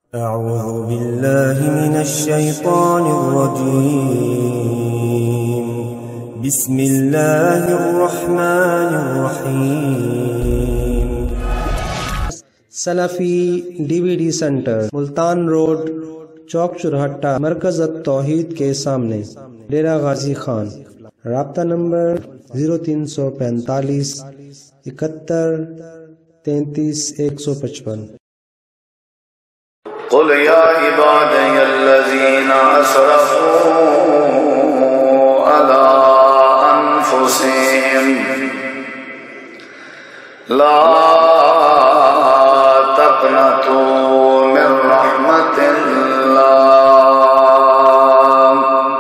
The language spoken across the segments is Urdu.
أعوذ بالله من الشيطان الرجيم. بسم الله الرحمن الرحيم. Salafi DVD centre, Multan road, چوک چرہٹہ، مرکز التوحید کے سامنے، ڈیرہ غازی خان۔ رابطہ نمبر 0345 71 33 155۔ قل يا عبادي الذين أسرفوا على أنفسهم لا تقنطوا من رحمة الله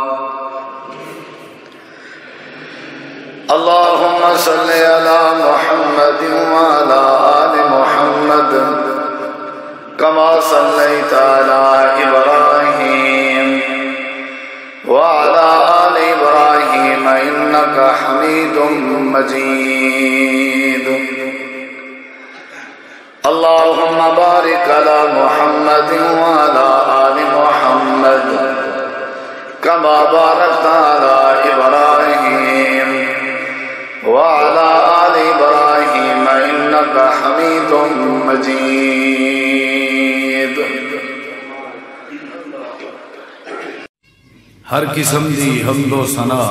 اللهم صل على محمد وعلى آل محمد كما صليت على إبراهيم وعلى آل إبراهيم إنك حميد مجيد اللهم بارك على محمد وعلى آل محمد كما باركت على إبراهيم وعلى آل إبراهيم إنك حميد مجيد۔ ہر قسم دی حمد و ثنا،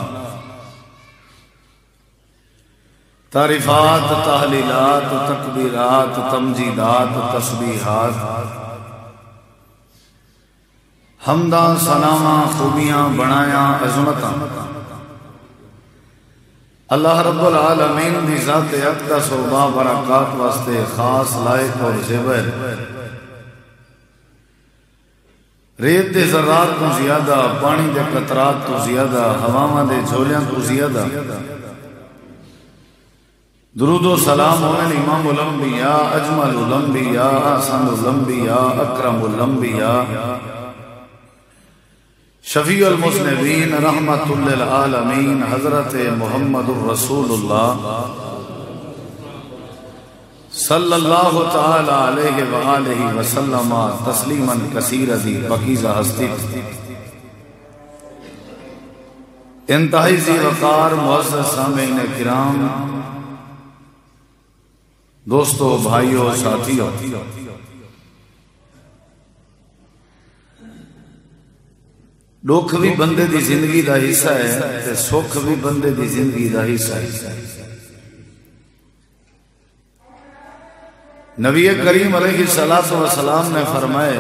تعریفات، تحلیلات، تکبیرات، تمجیدات، تسبیحات، حمداں، ثناواں، خوبیاں، بڑایاں، عظمتاں اللہ رب العالمین دی ذات اقدس و بابرکات واسطے خاص، لائق اور زیور، ریت دے ذرات تو زیادہ، پانی دے قطرات تو زیادہ، ہواواں دے جھولیاں تو زیادہ درود و سلام ہونے امام الانبیاء، اجمل الانبیاء، احسن الانبیاء، اکرم الانبیاء، شفیع المذنبین، رحمت للعالمین، حضرت محمد الرسول اللہ صلی اللہ تعالی علیہ وآلہ وسلم تسلیما کثیرا دی پاکیزہ ہستی، انتہائی ذی وقار معزز سامعین کرام، دوستو، بھائیو، ساتھیو، دکھ بھی بندے دی زندگی دا حصہ ہے تے سکھ بھی بندے دی زندگی دا حصہ ہے۔ نبی کریم علیہ السلام نے فرمائے،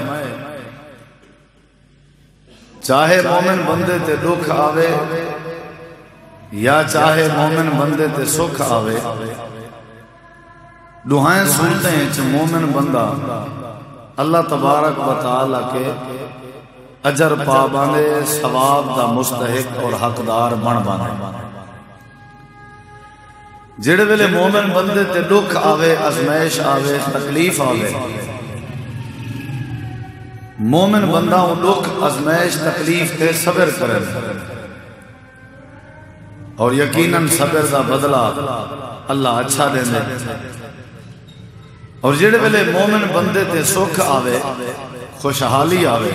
چاہے مومن بندے تے دکھ آوے یا چاہے مومن بندے تے سکھ آوے، دعائیں سنتے ہیں چھ مومن بندہ اللہ تبارک و تعالی کے اجر پا باندے، ثواب دا مستحق اور حقدار بن باندے۔ جڑے ویلے مومن بندے تے دکھ آوے، ازمائش آوے، تکلیف آوے، مومن بندہ وہ دکھ، ازمائش، تکلیف تے صبر کرے اور یقیناً صبر دا بدلہ اللہ اچھا دے دے۔ اور جڑے ویلے مومن بندے تے سکھ آوے، خوشحالی آوے،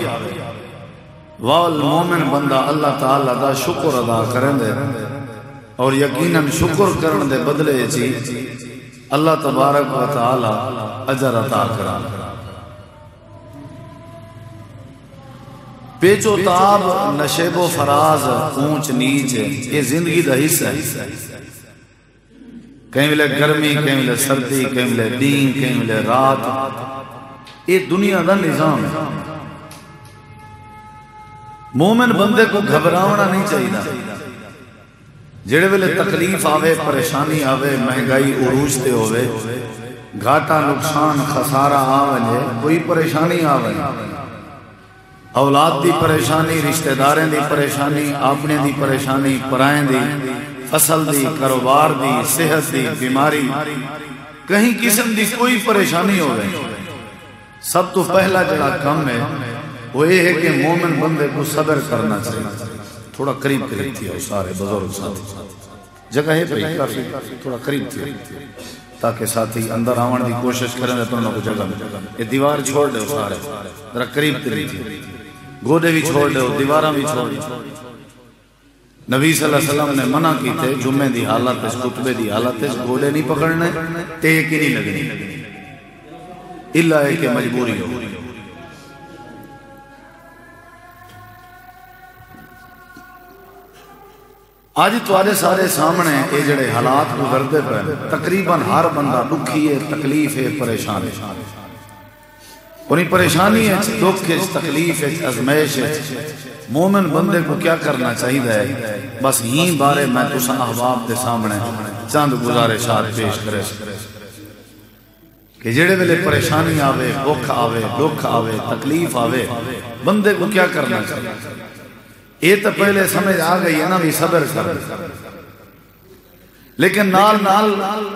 مومن بندہ اللہ تعالیٰ دا شکر ادا کریں دے اور یقیناً شکر کرن دے بدلے چی اللہ تبارک و تعالیٰ اجر عطا کرا۔ پیچ و تاب، نشیب و فراز، اونچ نیچ، یہ زندگی دا حصہ ہے۔ کہیں ملے گرمی، کہیں ملے سردی، کہیں ملے دین، کہیں ملے رات، یہ دنیا دا نظام ہے۔ مومن بندے کو گھبراؤنا نہیں چاہیے۔ جڑے ویلے تکلیف آوے، پریشانی آوے، مہنگائی عروج تے ہوئے، گھاٹا، نقصان، خسارہ آوے، کوئی پریشانی آوے، اولاد دی پریشانی، رشتہ داریں دی پریشانی، اپنے دی پریشانی، پرائیں دی، فصل دی، کاروبار دی، صحت دی، بیماری، کہیں قسم دی کوئی پریشانی ہوئے، سب تو پہلا جڑا کم ہے وہ یہ ہے کہ مومن بندے کو صبر کرنا چاہیے۔ تھوڑا قریب تھی اور سارے بزرگ ساتھ جگہ ہے پہ کافی تھوڑا قریب تھی، تاکہ ساتھی اندر آون دی کوشش کریں تو انہوں کو جگہ ملے. یہ دیوار چھوڑ دے سارے ذرا قریب تری تھی گودے بھی چھوڑ دے دیواراں بھی چھوڑ دے. نبی صلی اللہ علیہ وسلم نے منع کی تھے جمعے دی حالت خطبے دی حالت گودے نہیں پکڑنے ٹیک ہی نہیں لگنی الا ہے کہ مجبوری ہو. آج تواڈے سارے سامنے یہ جڑے حالات گزرتے پے تقریباً ہر بندہ دکھی ہے تکلیف ہے پریشان ہے. اور یہ پریشانی ہے دکھ ہے تکلیف ہے ازمائش ہے. مومن بندے کو کیا کرنا چاہیے بس ہی بارے میں تساں احباب دے سامنے چند گزارشات پیش کرے کہ جڑے ویلے پریشانی آوے بھوک آوے دکھ آوے تکلیف آوے بندے کو کیا کرنا چاہیے. یہ تو پہلے سمجھ آ گئی ہے نا بھی صبر کر لیکن نال نال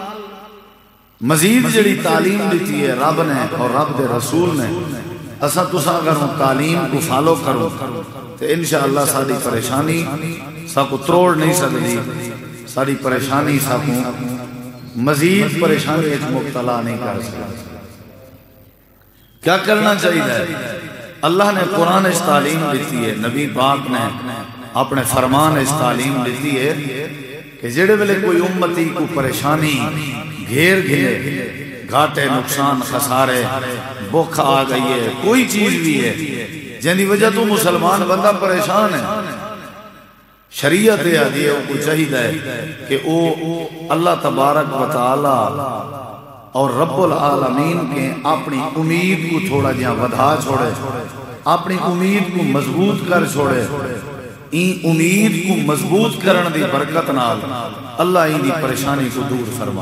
مزید جڑی تعلیم دیتی ہے رب نے اور رب دے رسول نے اساں تساں اگر ہم تعلیم کو فالو کرو تو انشاءاللہ ساری پریشانی سا کو تروڑ نہیں سکتی. ساری پریشانی سا کو مزید پریشانی ایک مبتلا نہیں کر سکتی. کیا کرنا چاہیے؟ اللہ نے قرآن اس تعلیم دیتی ہے نبی پاک نے اپنے فرمان اس تعلیم دیتی ہے کہ جڑے ویلے کوئی امتی کو پریشانی گھیر گھلے گھاٹے نقصان خسارے بھوک آ گئی ہے کوئی چیز بھی ہے جن دی وجہ تو مسلمان بندہ پریشان ہے شریعت یہ آدھی ہے کو چاہیے کہ او اللہ تبارک و تعالی اور رب العالمین کے اپنی امید کو تھوڑا جہاں ودھا چھوڑے اپنی امید کو مضبوط کر چھوڑے. این امید کو مضبوط کرن دی برکت نال اللہ این دی پریشانی کو دور فرما.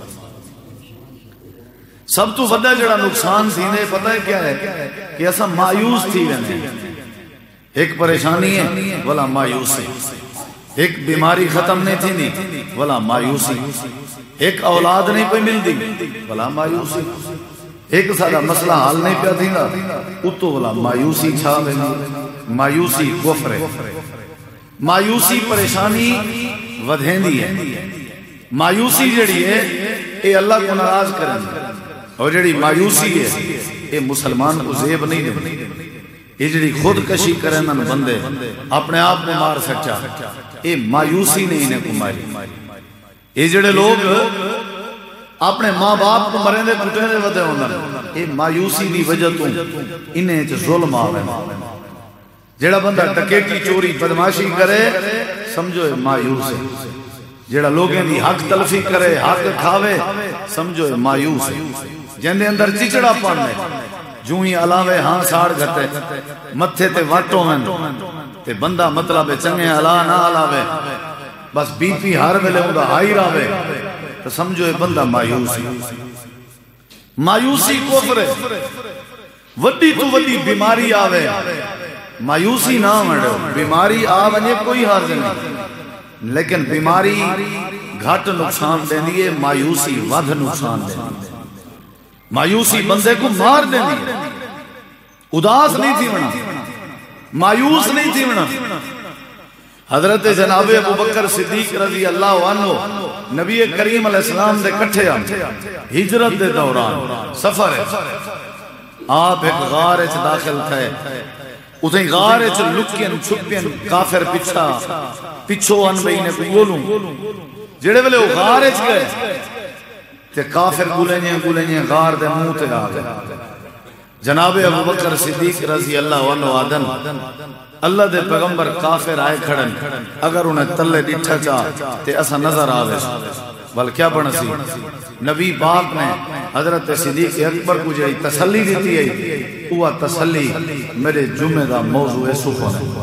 سب تو بڑا جڑا نقصان تھی نے پتہ ہے کیا ہے کہ ایسا مایوس تھی رہنے. ایک پریشانی ہے بلا مایوسی, ایک بیماری ختم نہیں تھی نہیں بلا مایوسی, ایک اولاد نہیں پہ مل دی بلا مایوسی, ایک سارا مسئلہ حل نہیں پیا تھی نا اتو بلا مایوسی چھا بہنی. مایوسی کفر ہے, مایوسی پریشانی ودھیندی ہے. مایوسی جڑی ہے اے اللہ کو ناراض کریں اور جڑی مایوسی ہے اے مسلمان کو زیب نہیں دے. یہ جڑی خودکشی کریں نن بندے اپنے آپ کو مار سکتا اے مایوسی نہیں انہیں کو ماری. یہ جڑے لوگ اپنے ماں باپ کو مریں دے کٹیں دے ودے ہوندن اے مایوسی دی وجہ تو انہیں چ ظلم آوے. جڑا بندہ ٹکیٹی چوری بدماشی کرے سمجھو اے مایوس ہے. جڑا لوگیں دی حق تلفی کرے حق کھاوے سمجھو اے مایوس ہے. جن دے اندر چچڑا پڑنے جو ہی علاوے ہاں ساڑ گھتے متھے تے واٹوں میں تے بندہ مطلب چنگے علا نہ علاوے بس بی پی ہر ویلے ہوں دا ہائی راوے تو سمجھو اے بندہ مایوسی. مایوسی کفر ہے. وڈی تو وڈی بیماری آوے مایوسی نہ مڑو, بیماری آوے کوئی حرج نہیں لیکن بیماری گھٹ نقصان دیں دیئے مایوسی ودھ نقصان دیں دیئے. مایوسی بندے کو مار دیں دیئے. اداس نہیں تھی بنا, مایوس نہیں تھی بنا. حضرت جناب ابو بکر صدیق رضی اللہ عنہ نبی کریم علیہ السلام دے کٹھے آتے ہجرت دے دوران سفر ہے. آپ ایک غار اچھ داخل تھے, اتہیں غار اچھ لکین چھپین کافر پچھو انبئی نے گولوں جڑے ویلے وہ غار اچھ گئے تے کافر گولیں غار دے منہ تے آ گئے. جناب ابو بکر صدیق رضی اللہ عنہ آدن اللہ دے پیغمبر کافر آئے کھڑن اگر انہیں تلے ڈٹھا چاہ تے ایسا نظر آوے بل کیا بنا سی. نبی پاک نے حضرت صدیق اکبر کو جڑی تسلی دیتی ہے وہ تسلی میرے جمعہ دا موضوع سخن ہے.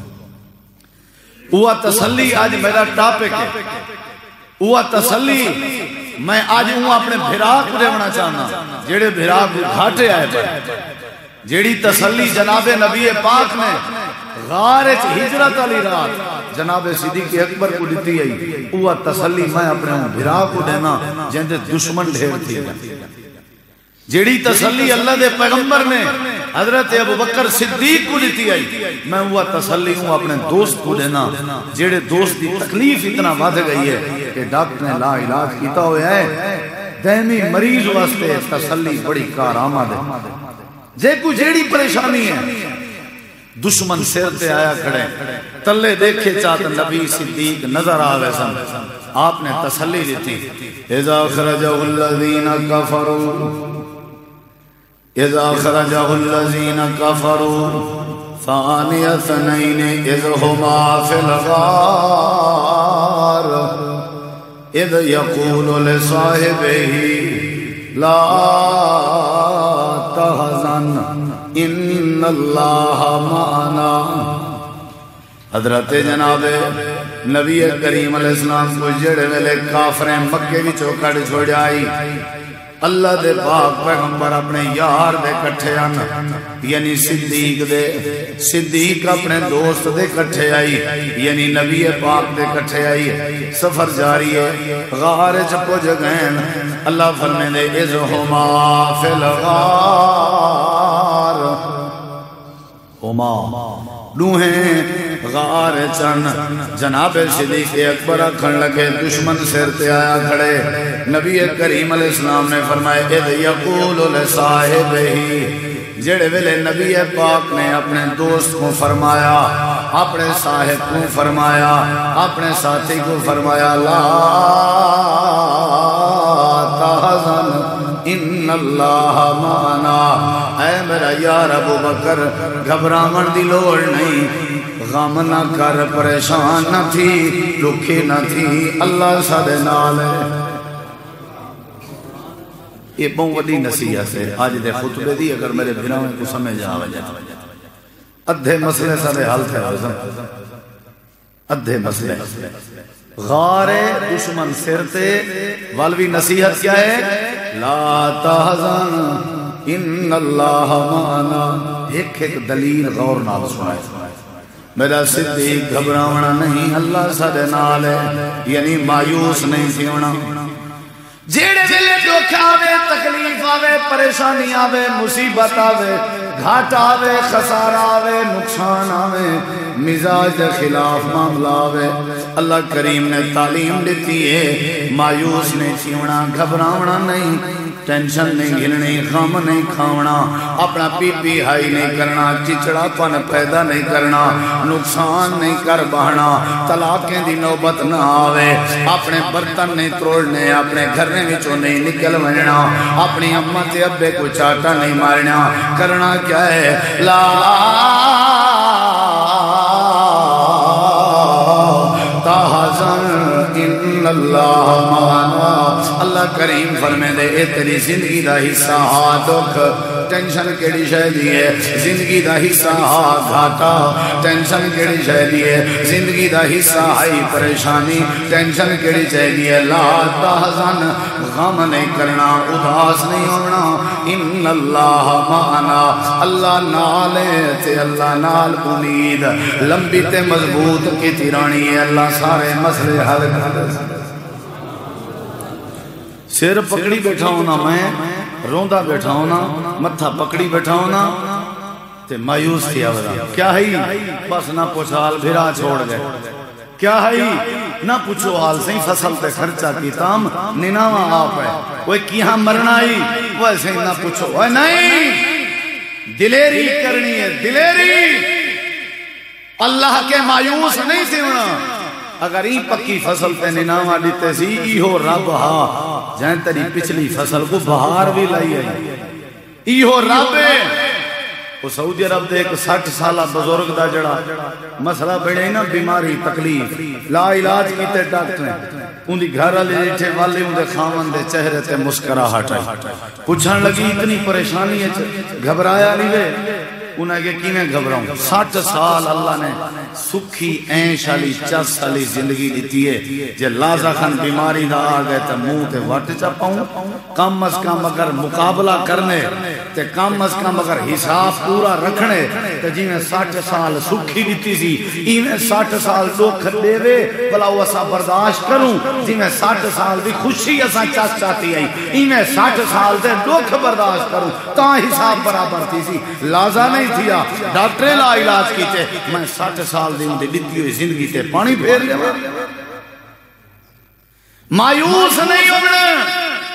وہ تسلی آج میرا ٹاپک ہے. وہ تسلی میں آج ہوں اپنے بھراک کو دیونا چاہنا جیڑے بھراک گھاٹے آئے پر. جیڑی تسلی جناب نبی پاک نے غارت ہجرت علی رات جناب صدیق اکبر کو دیتی ہے وہ تسلی میں اپنے بھراک کو دینا جن دے دشمن ڈھیر تھی. جیڑی تسلی اللہ دے پیغمبر نے حضرت ابو بکر صدیق کو دیتی ہے میں وہ تسلی ہوں اپنے دوست کو دینا جیڑے دوست دی تکلیف اتنا وادھ گئی ہے کہ ڈاکٹر نے لا علاج کیتا ہوئے ہے دائمی مریض واسطے تسلی بڑی کارآمد ہے جے کو جیڑی پریشانی ہے دشمن سر تے آیا کھڑے تلے دیکھے چاہتا نبی صدیق نظر آوے سن آپ نے تسلی دیتی اذا خرجہ الذین کفروا اذا خرجہ الذین کفروا ثانی اثنین اذ ہما فی الغار اذ یقول لصاحبہ لا تحزن ان اللہ معنا. حضرت جناب نبی کریم علیہ السلام کو جڑے ویلے کافریں مکے بھی چوکڑ چھوڑ آئی اللہ دے پاک پیغمبر اپنے یار دے کٹھے آنا یعنی صدیق اپنے دوست دے کٹھے آئی یعنی نبی پاک دے کٹھے آئی. سفر جاری ہے غار چپو جگین اللہ فرمے دے اذ ہما فی الغار ہما دوہیں غار چن جناب صدیق اکبر کھڑ لگے دشمن سر تے آیا کھڑے نبی کریم علیہ السلام نے فرمایا اذ یقول لصاحبہ جڑے ویلے نبی پاک نے اپنے دوست کو فرمایا اپنے صاحب کو فرمایا اپنے ساتھی کو فرمایا لا تحزن ان اللہ معنا. اے میرا یار ابو بکر گھبراون دی لوڑ نہیں غم نہ کر پریشان نہ تھی دکھی نہ تھی اللہ سادے نال ہے. یہ بہت بڑی نصیحت ہے آج دے خطبے دی اگر میرے بھراؤں کو سمجھ آوے جائے ادھے مسئلے سارے حل تھے ادھے مسئلے غار دشمن سر تے والوی نصیحت کیا ہے لا تحزن ان اللہ معنا. ایک ایک دلیل غور نال سنائے میرا صدیق گھبراونا نہیں اللہ سادے نال ہے یعنی مایوس نہیں تھی ہونا. جیڑے ویلے دکھ آوے تکلیف آوے پریشانی آوے مصیبت آوے گھاٹ آوے خسارہ آوے نقصان آوے مزاج خلاف معاملہ آوے اللہ کریم نے تعلیم دیتی ہے مایوس نہیں تھیونا گھبراونا نہیں ٹینشن نہیں گھلنی غم نہیں کھاونا اپنا پی پی ہائی نہیں کرنا چچڑا پن پیدا نہیں کرنا نقصان نہیں کر بہنا طلاقیں دی نوبت نہ آوے اپنے برتن نہیں توڑنے اپنے گھرنے وچوں نہیں نکل ونجنا اپنی اماں تے ابے کو چاٹا نہیں مارنا کرنا کیا ہے لا تحزن ان اللہ معنا. اللہ کریم فرمے دے اے تیری زندگی دا حصہ ہا دکھ ٹینشن کیڑی شے دی ہے زندگی دا حصہ ہا گھاٹا ٹینشن کیڑی شے دی ہے زندگی دا حصہ ہائی پریشانی ٹینشن کیڑی شے دی ہے لا تحزن غم نہیں کرنا اداس نہیں ہونا ان اللہ معنا. اللہ نال ہے تے اللہ نال امید لمبی تے مضبوط کی تیرانی ہے اللہ سارے مسئلے حل کر. سر پکڑی بیٹھا ہونا میں روندہ بیٹھا ہونا متھا پکڑی بیٹھا ہونا تے مایوس تھی آوازہ کیا ہے بس نہ پوچھا حال بھیرا چھوڑ گئے کیا ہے نہ پوچھو حال سے فصل تے خرچہ کی تام نناوہ آپ ہے وہ کیہاں مرنا ہی وہ ایسے نہ پوچھو وہ نہیں دلیری کرنی ہے دلیری اللہ کے مایوس نہیں تھی ہونا اگر این پکی فصل تے نناوہ دیتے سی ایہو رب ہاں جہاں تری پچھلی فصل کو بہار بھی لائی ہے ایہو رب ہے وہ سعودی عرب دے ایک 60 سالہ بزرگ دا جڑا مسئلہ بڑھے نا بیماری تکلیف لا علاج کیتے ڈاکٹر ہیں ان دی گھر والے جیٹھے والے ان دے خامن دے چہرے تے مسکراہٹ ہے پوچھن لگی اتنی پریشانی ہے گھبرایا نہیں وے انہیں کہ کیویں گھبراؤں 60 سال اللہ نے سکھی عیش والی چس والی زندگی دیتی ہے جے لازا خان بیماری دا آ گئے تے منہ تے وٹ چا پاؤں کم از کم اگر مقابلہ کرنے تے کم از کم اگر حساب پورا رکھنے تے جی میں 60 سال سکھی دیتی سی ایویں 60 سال دکھ دے وے بلا وہ اسا برداشت کروں جی میں 60 سال دی خوشی اسا چس چاہتی آئی ایویں 60 سال دے دکھ برداشت کروں تا حساب برابر تھی سی لازا نہیں تھیا ڈاکٹر لا علاج کیتے میں 60 سال دی ان دی دیتی ہوئی زندگی تے پانی پھیر لیا مایوس نہیں ہونا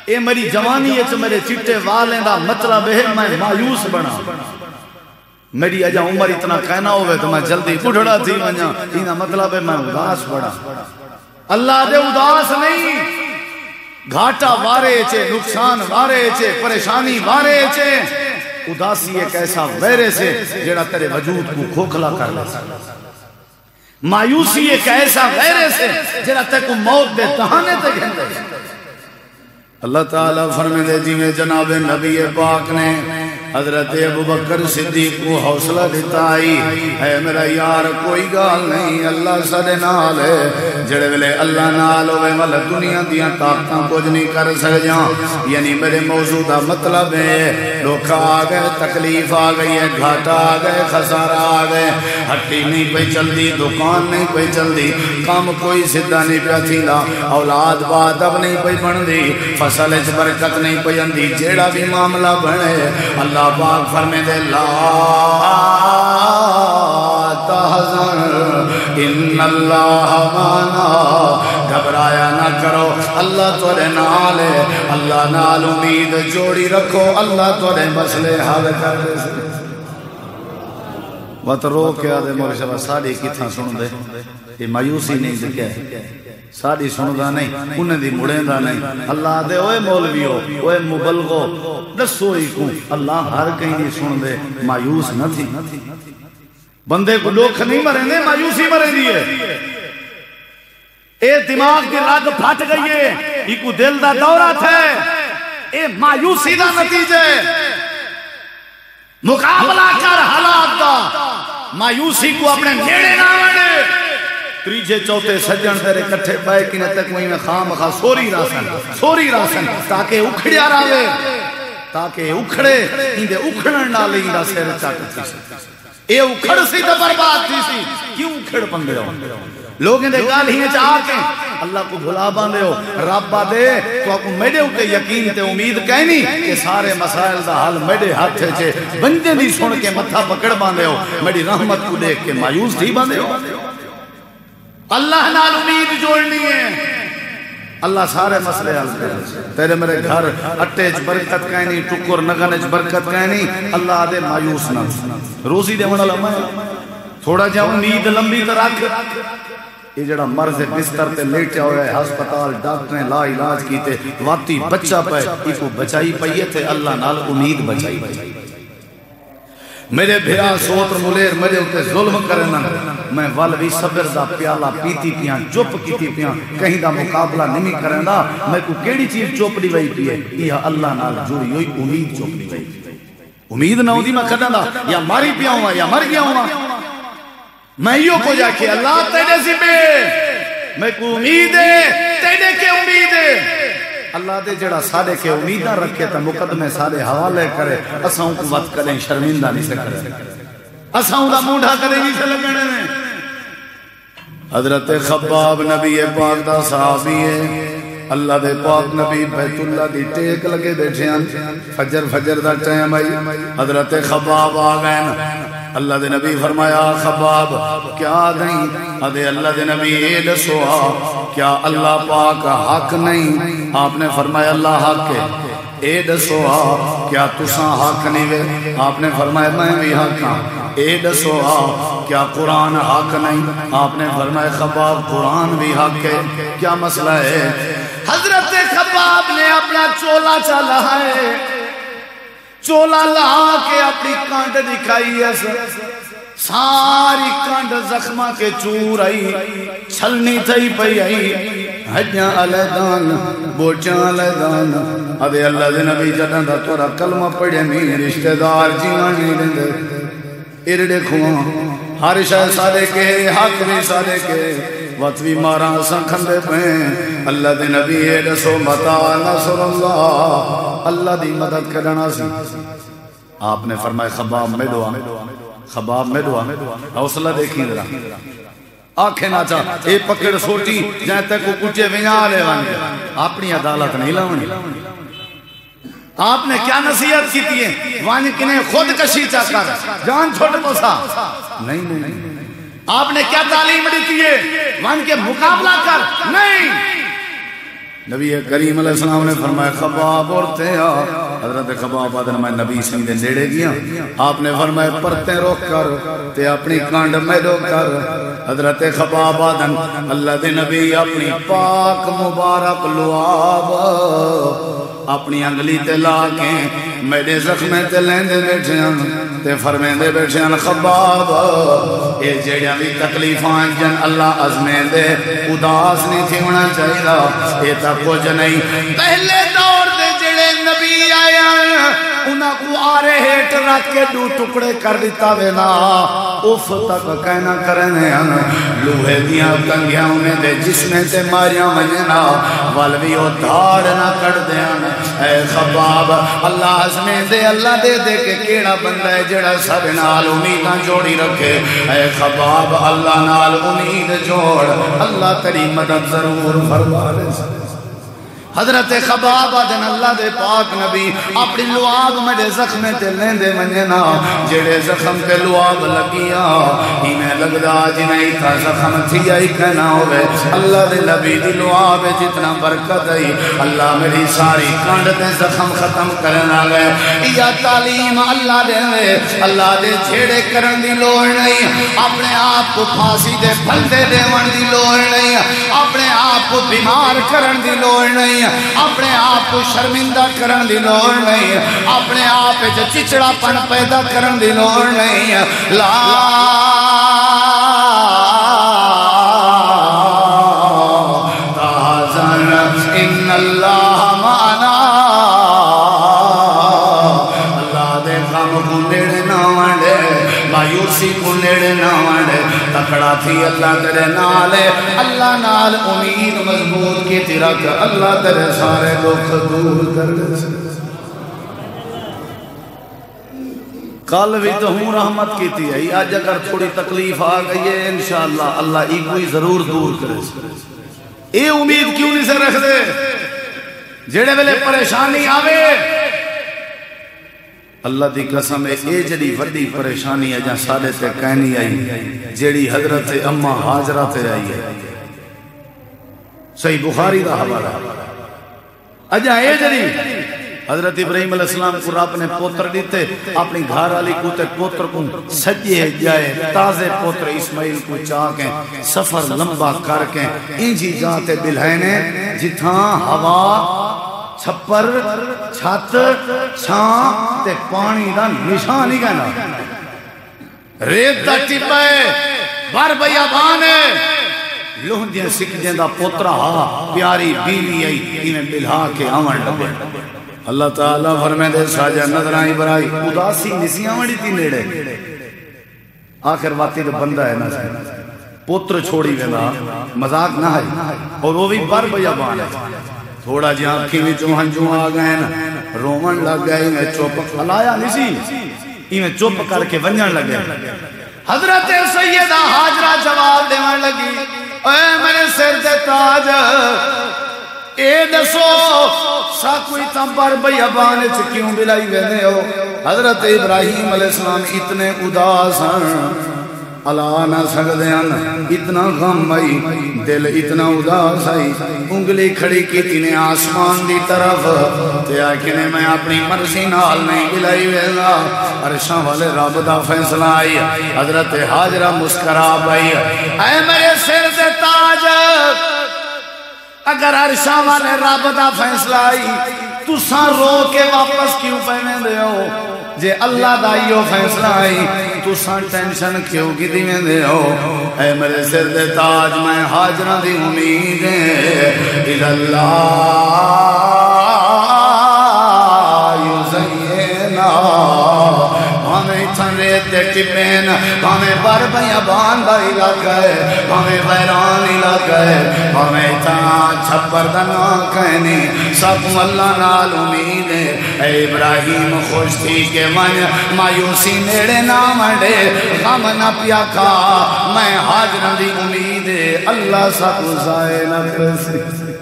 اے میری جوانی ہے میرے چٹے والیں دا مطلب ہے میں مایوس بنا میری اجا عمر اتنا کہنا ہوئے تو میں جلدی بڑھڑا تھی ونجا اینا مطلب ہے میں اداس بڑا اللہ دے اداس نہیں گھاٹا وارے چھے نقصان وارے چھے پریشانی وارے چھے اداسی ایک ایسا ویرے سے جڑا تیرے وجود کو کھوکھلا کر لے مایوسی ایک ایسا ویرے سے جڑا تے کو موت دے تہانے تے گھنٹے اللہ تعالیٰ فرمائے دے جی میں جناب نبی پاک نے حضرت ابوبکر صدیق کو حوصلہ دیتا آئی اے میرا یار کوئی گال نہیں اللہ سارے نال ہے جڑے ویلے اللہ نال ہوئے والا دنیا دیاں طاقتاں کچھ نہیں کر سکجاں یعنی میرے موضوع دا مطلب ہے دھوکا آ گئے تکلیف آ گئی ہے گھاٹا آ گئے خسارہ آ گئے ہٹی نہیں پہ چل دی دکان نہیں پہ چل دی کام کوئی سدھا نہیں پہ تھیلا اولاد بادب نہیں پہ بن دی فصل اچ برکت نہیں پہ اندی جیڑا بھی معاملہ بنے اللہ پاک فرمے دے لا تحزن ان اللہ مانا گھبرایا نہ کرو اللہ تورے نال ہے اللہ نال امید جوڑی رکھو اللہ تورے مسئلے حل کر دے وقت رو کے آدھے مولی شبہ ساڑی کتھا سن دے یہ مایوسی نہیں دکھے ساڑی سندا نہیں انہیں دی مڑیں دا نہیں اللہ دے اوے مولویو اوے مبلغو دسو ہی کو اللہ ہر کہیں دی سن دے مایوس نہ تھی بندے کو لوگ نہیں مریں دے مایوسی مریں دیئے اے دماغ کی رگ پھٹ گئی ہے یہ کو دل دا دورہ تھے اے مایوسی دا نتیجے مقابلہ کر حالات دا مایوسی کو اپنے نیڑے نہ وڑے تریجے چوتے سجن تیرے کٹھے پائے کینے تک وہیں میں خام خواہ سوری راسن تاکہ اکھڑے آ رہے تاکہ اکھڑے اندے اکھڑن نالے اندہ سیر چاہتے تھی اے اکھڑ سی تو برباد تھی سی کیوں اکھڑ پندے ہو لوگ اندے گال ہی چاہ کے اللہ کو بھلا باندے ہو رب دے تو آپ کو میڈے ہوتے یقین تے امید کہنی کہ سارے مسائل دا حل میڈے ہاتھے چھے بندے دی سن کے متھا پکڑ باندے ہو میڈی رحمت کو دیکھ کے مایوس تھی باندے ہو اللہ نال امید جوڑنی ہے اللہ سارے مسئلے حل کرے تیرے میرے گھر اٹے اچ برکت کہنی ٹکر نگن اچ برکت کہنی اللہ دے مایوس نہ روزی دے وڑا لمحہ تھوڑا جا امید لمبی تو رکھ یہ جڑا مرض بستر تے لیٹا ہوئے ہسپتال ڈاکٹر نے لا علاج کیتے واتی بچہ پہ یہ کو بچائی پئیے تھے اللہ نال امید بچائی میرے بھرا سوتر ملیر میرے ہوتے ظلم کرنا میں والوی صبر دا پیالہ پیتی پیاں چپ کیتی پیاں کہیں دا مقابلہ نہیں کرنا میں کو کیڑی چیز چوپڑی وئی پیے یہ اللہ نال جوڑی ہوئی امید چوپڑی وئی امید نہ ہوتی میں کھڑا دا یا ماری پیا ہوا یا مر گیا ہوا میں یوں کو جا کے اللہ تیرے سی پہ میں کو امید ہے تیرے کے امید ہے اللہ دے جڑا سارے کے امیدہ رکھے تا مقدمے سارے حوالے کرے اساں کو وقت کریں شرمندہ نہیں سے کرے اساں دا موڈھا کرے نہیں سے لگنے میں حضرت خباب نبی پاک دا صحابی ہے اللہ دے پاک نبی بیت اللہ دی ٹیک لگے بیٹھے ہیں فجر دا ٹائم آئی حضرت خباب آگئے اللہ دے نبی فرمایا خباب کیا نہیں ادھے اللہ دے نبی اے دسوا کیا اللہ پاک حق نہیں آپ نے فرمایا اللہ حق ہے اے دسوا کیا تساں حق نہیں وے آپ نے فرمایا میں بھی حق ہاں اے دسوا کیا قرآن حق نہیں آپ نے فرمایا خباب قرآن بھی حق ہے کیا مسئلہ ہے حضرت خباب نے اپنا چولا چلا ہے چولا لہا کے اپنی کانڈ دکھائی ہے ساری کانڈ زخمہ کے چور آئی چھلنی تھی پئی آئی ہجیاں علیدان بوچاں علیدان ادھے اللہ دے نبی جدن دا تورا کلمہ پڑھے میں رشتہ دار جیوان نہیں دیں دے ارڑے کھواں ہر شاہ سارے کے حق بھی سارے کے وقت بھی مارا سنکھندے پہیں اللہ دے نبی اے دسو متا نصر اللہ اللہ دی مدد کرنا سی آپ نے فرمائے خباب میں دعا خباب میں دعا حوصلہ دیکھیں ذرا آنکھیں نہ چاہ اے پکڑ سوٹی جائیں تک کو کچھے ویاں لے وانگے اپنی عدالت نہیں لاؤنی آپ نے کیا نصیحت کی تھی وانی کنے خود کشی چاہ کر جان چھوٹ پوسا نہیں آپ نے کیا تعلیم دیتی ہے وان کے مقابلہ کر نہیں نبی کریم علیہ السلام نے فرمایا خباب اڑتے آ. حضرت خباب آدن میں نبی سنگھ دے نیڑے گیا. آپ نے فرمایا پرتے روک کر تے اپنی کانڈ میں رو کر. حضرت خباب آدن اللہ دے نبی اپنی پاک مبارک لعاب اپنی انگلی تے لا کے میرے زخمے تے لیندے بیٹھے ہیں تے فرمیندے بیٹھے ہیں خباب اے جیڑیاں بھی تکلیفاں جن اللہ عظمیں دے اداس نہیں تھی ہونا چاہیے. اے تا کچھ نہیں. پہلے دور دے جڑے نبی آیا انہاں کو آرے ہیٹ رکھ کے دو ٹکڑے کر دیتا وینا اف تک کہنا کرنے ہیں لوہے دیاں کنگیاں انہیں دے جسمیں تے ماریاں مننا والوی او دھاڑ نہ کر دیں. اے خباب اللہ عظمیں دے اللہ دے دے کہ کیڑا بندہ ہے جڑا سب نال امیداں جوڑی رکھے. اے خباب اللہ نال امید جوڑ اللہ تیری مدد ضرور فرما لے. حضرت خباب آدن اللہ دے پاک نبی اپنی لعاب میرے زخمے تے لیندے منجنا جڑے زخم تے لعاب لگیا انہیں لگدا جنہیں تھا زخم تھی آئی کہنا ہوئے. اللہ دے نبی دی لعاب جتنا برکت آئی اللہ میری ساری کانڈ تے زخم ختم کرنا گئے. یا تعلیم اللہ دے اللہ دے چھیڑے کرن دی لوڑ نہیں. اپنے آپ کو پھانسی دے پھلدے دے من دی لوڑ نہیں. اپنے آپ کو بیمار کرن دی لوڑ نہیں. اپنے آپ کو شرمندہ کرن دی لوڑ نہیں. اپنے آپ جو چچڑا پن پیدا کرن دی لوڑ نہیں. لا تحزن ان اللہ معنا. اللہ دے غم کو نیڑے نہ وانڈے مایوسی کو نیڑے نہ وانڈے. تکڑا تھی اللہ تیرے نالے اللہ نال امید مضبوط کی تیرک اللہ تیرے سارے دکھ دور کر دے. کل بھی تو ہوں رحمت کی تھی ہے آج اگر تھوڑی تکلیف آ گئی ہے انشاءاللہ اللہ ایک کوئی ضرور دور کرے. اے امید کیوں نہیں سے رکھ دے جڑے ویلے پریشانی آوے اللہ دی قسم اے جڑی وڈی پریشانی ہے جہاں سارے تے کہنی آئی جڑی حضرت اماں حاجرہ تے آئی ہے صحیح بخاری دا حوالہ. اجا اے جڑی حضرت ابراہیم علیہ السلام کو رب نے پوتر دیتے اپنی گھر والی کو تے پوتر کو سجے جائے تازے پوتر اسماعیل کو چاہ کے سفر لمبا کر کے انجی جاتے بلہینے جتھاں ہوا چھپر چھت چھان تے پانی دا نشان ہی کہنا ریت دا ٹپے بار بیابانے لوہندیاں سکھجیں دا پوترہ ہا پیاری بیوی آئی انہیں بلہا کے آمن ڈبے. اللہ تعالیٰ فرمے دے ساجہ نظرائیں برائی اداسی نسیاں وڑی تھی نیڑے آخر واتی تو بندہ ہے نا پوتر چھوڑی وینا مذاق نہ ہے اور وہ بھی بار بیابان ہے. تھوڑا جی آنکھی میں جو ہنجوں آ گئے نا رومن لگ گئے انہیں چوپ کھلایا نہیں سی انہیں چوپ کر کے ونجن لگ گئے. حضرت سیدہ حاجرہ جواب دیوان لگی اے میرے سر دے تاج اے دسو سا کوئی تمبر بیابانے چکیوں بلائی گئے ہو. حضرت ابراہیم علیہ السلام اتنے اداس ہیں اللہ نہ سکتے ہیں اتنا غم آئی دل اتنا اداس آئی انگلی کھڑی کی تینے آسمان دی طرف تے آکھنے میں اپنی مرضی نال نہیں بلائی ویلا عرشاں والے رب دا فیصلہ آئی. حضرت حاجرہ مسکراب آئی اے میرے سر سے تاج اگر عرشاں والے رب دا فیصلہ آئی تو ساں رو کے واپس کیوں پہنے دے ہو جے اللہ دائیو فیصلہ آئی تو سان ٹینشن کیوں کی دیویں دے ہو. اے میرے سر دے تاج میں حاجرہ دی امیدیں الاللہ یزینا ہمیں اتھن ریت دے ٹپین ہمیں بار بیابان دا علاقہ ہے ہمیں ویران علاقہ ہے ہمیں اتھن چھپر دنا کہنی سب اللہ نال امید ہے. اے ابراہیم خوش تھی کہ من مایوسی نیڑے نہ منڈے غم نہ پیا کھا میں حاجرہ دی امید ہے اللہ سب زائے نہ پسی.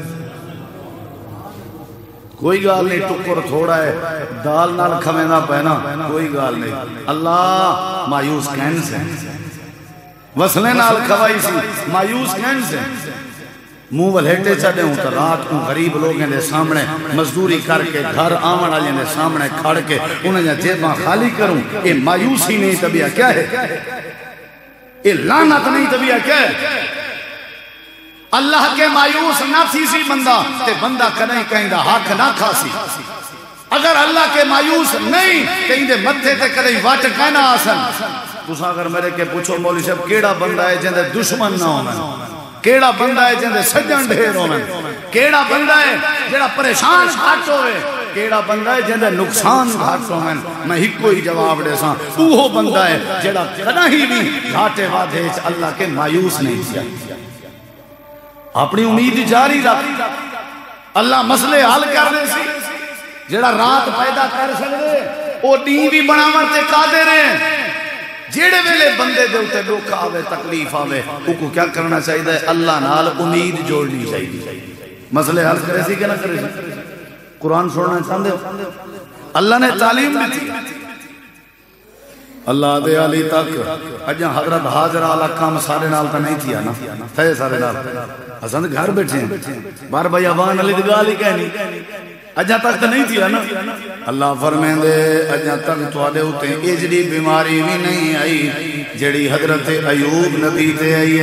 کوئی گال نہیں ٹکر تھوڑا ہے دال نال کھویں نہ پہنا کوئی گال نہیں. اللہ مایوس کہن سے وصلے نال کھوائی سی مایوس کہن سے منہ ولیٹے چڑھے ہوں تو رات کو غریب لوگوں دے سامنے مزدوری کر کے گھر آمن والے دے سامنے کھڑ کے انہیں جیباں خالی کروں. یہ مایوسی نہیں طبیعت کیا ہے؟ یہ لعنت نہیں طبیعت کیا ہے؟ اللہ کے مایوس نہ تھی سی بندہ تے بندہ کہیں کہیں دا حق نہ کھا سی. اگر اللہ کے مایوس نہیں کہیں دے متھے تے کہیں وٹ کہنا آسن. تُسا اگر میرے کے پوچھو مولوی صاحب کیڑا بندہ ہے جن دے دشمن نہ ہونا، کیڑا بندہ ہے جن دے سجن ڈھیر ہونا، کیڑا بندہ ہے جڑا پریشان گھٹ ہوئے، کیڑا بندہ ہے جن دے نقصان گھٹ ہوئے. میں ہی کوئی جواب دے ساں وہ بندہ ہے جڑا کدی بھی گھاٹے وعدے وچ اللہ کے مایوس نہیں کیا. اپنی امید جاری رکھ. اللہ مسئلے حل کر دے سی. جڑا رات پیدا کر سکدے او دین بھی بناون تے قادر ہے. جیڑے ویلے بندے دے اوتے دکھ آوے تکلیف آوے او کو کیا کرنا چاہیے؟ اللہ نال امید جوڑنی چاہیے. مسئلے حل کرے سی کہ نہ کرے سی؟ قرآن سننا چاہندے ہو؟ اللہ نے تعلیم دی. اللہ دے علی تک اجاں حضرت حاضر والا کام سارے نال تے نہیں تھیا نا، تھے سارے نال. حسن گھر بیٹھے ہیں بار بھائی عوان علی دی گال ہی کہنی اجاں تک تے نہیں تھیا نا. اللہ فرمیندے اجاں تک تواڈے اوتے اجڑی بیماری بھی نہیں آئی جڑی حضرت ایوب نبی تے آئی.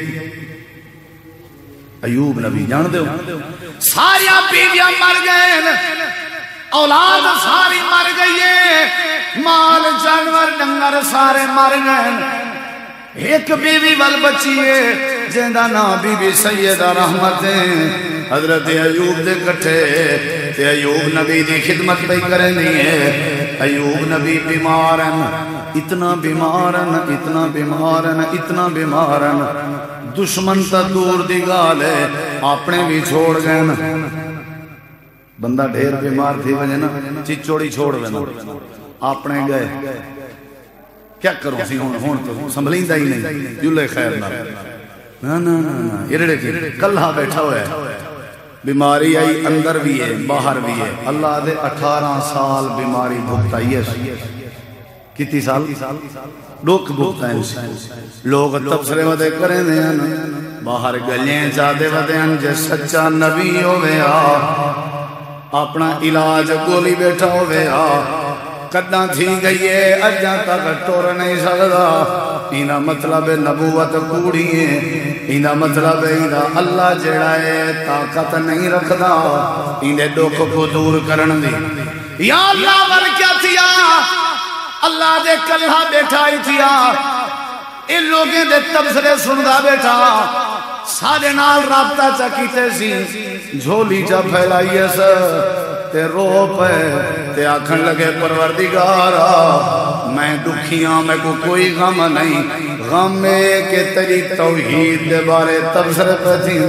ایوب نبی جان دے ہو ساری بیویاں مر گئے، اولاد ساری مر گئی ہے، مال جانور ڈنگر سارے مر گئے. ایک بیوی ول بچی ہے جہاں نام بی بی سیدہ رحمت حضرت ایوب دے کٹھے تے ایوب نبی دی خدمت پہ کرنی ہے. ایوب نبی بیمار ہیں، اتنا بیمار ہیں، اتنا بیمار ہیں، اتنا بیمار ہیں. دشمن تا دور دی گال ہے اپنے بھی چھوڑ گئے. بندہ ڈھیر بیمار تھی وجہ نا چچوڑی چھوڑ دینا اپنے گئے. کیا کروں سی ہون تو سنبھلیندہ ہی نہیں جلے خیر نہ ارڑے کی کلہا بیٹھا ہوئے ہے. بیماری آئی اندر بھی ہے باہر بھی ہے. اللہ دے 18 سال بیماری بھگتائی ہے. کتنی سال؟ لوگ بھگتائیں لوگ تبصرے ودے کریں دے ہیں باہر گلیں جادے ودے ہیں جے سچا نبی ہوئے اپنا علاج گولی بیٹھا ہوئے کداں تھی گئی ہے اجاں تک ٹور نہیں سکدا. اینا مطلب نبوت کوڑی ہے، اینا مطلب اینا اللہ جڑا ہے طاقت نہیں رکھدا اینے دکھ کو دور کرن دی. یا اللہ ور کیا تھیا اللہ دے کلہا بیٹھا ہی تھیا ان لوگیں دے تبصرے سندا بیٹھا سارے نال رابطہ چا کیتے سی جھولی چا پھیلائی اس تے رو پہ تے آکھن لگے پروردگارا میں دکھیاں میں کو کوئی غم نہیں، غم میں کہ تیری توحید دے بارے تبصرے پہ تھی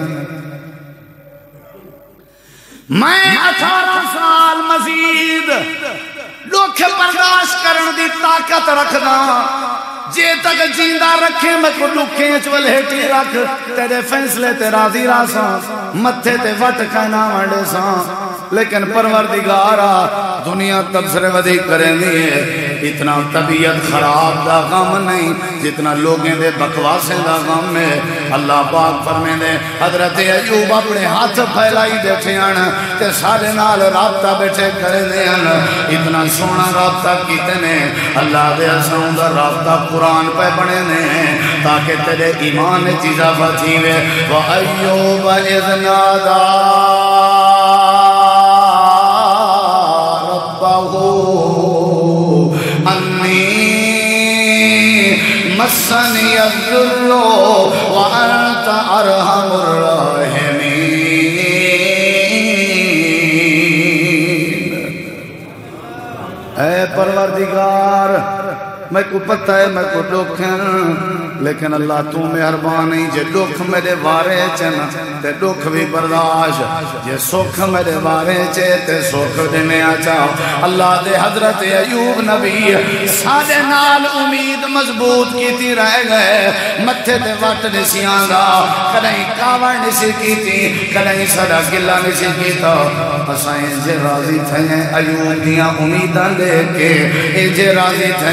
میں 18 سال مزید دکھ برداشت کرن دی طاقت رکھنا جے تک جیندہ رکھے میں کو دکھیں چولہٹی رکھ تیرے فیصلے تے راضی راساں متھے تے وٹ کہنا وڑے ساں. لیکن پروردگارا دنیا تبصرے ودی کریں دیئے اتنا طبیعت خراب دا غم نہیں جتنا لوگیں دے بکواسیں دا غم ہے. اللہ پاک فرمیں دے حضرت ایوب اپنے ہاتھ پھیلائی بیٹھے ہیں تے سارے نال رابطہ بیٹھے کریں دے ہیں. اتنا سونا رابطہ کیتے نے اللہ دے اساں دا رابطہ قرآن پہ بنے نے تاکہ تیرے ایمان چیزہ فتیوے. وَأَيُّوبَ إِذْ نَادَى مسنی الذل وانت ارحم الراحمین. اے پروردگار میں کو پتہ ہے میں کو دکھ لیکن اللہ تو مہربانی جے دکھ میرے بارے چنا تے دکھ بھی برداشت جے سکھ میرے بارے چے تے سکھ دینے آچا. اللہ دے حضرت ایوب نبی سادے نال امید مضبوط کیتی رہ گئے متھے تے وٹ نسیاں گا کدیں کاوڑ نسی کیتی کدیں سڑا گلا نسی کیتا. اسائیں جے راضی تھے ایوب دیاں امیداں لے کے اے جے راضی تھے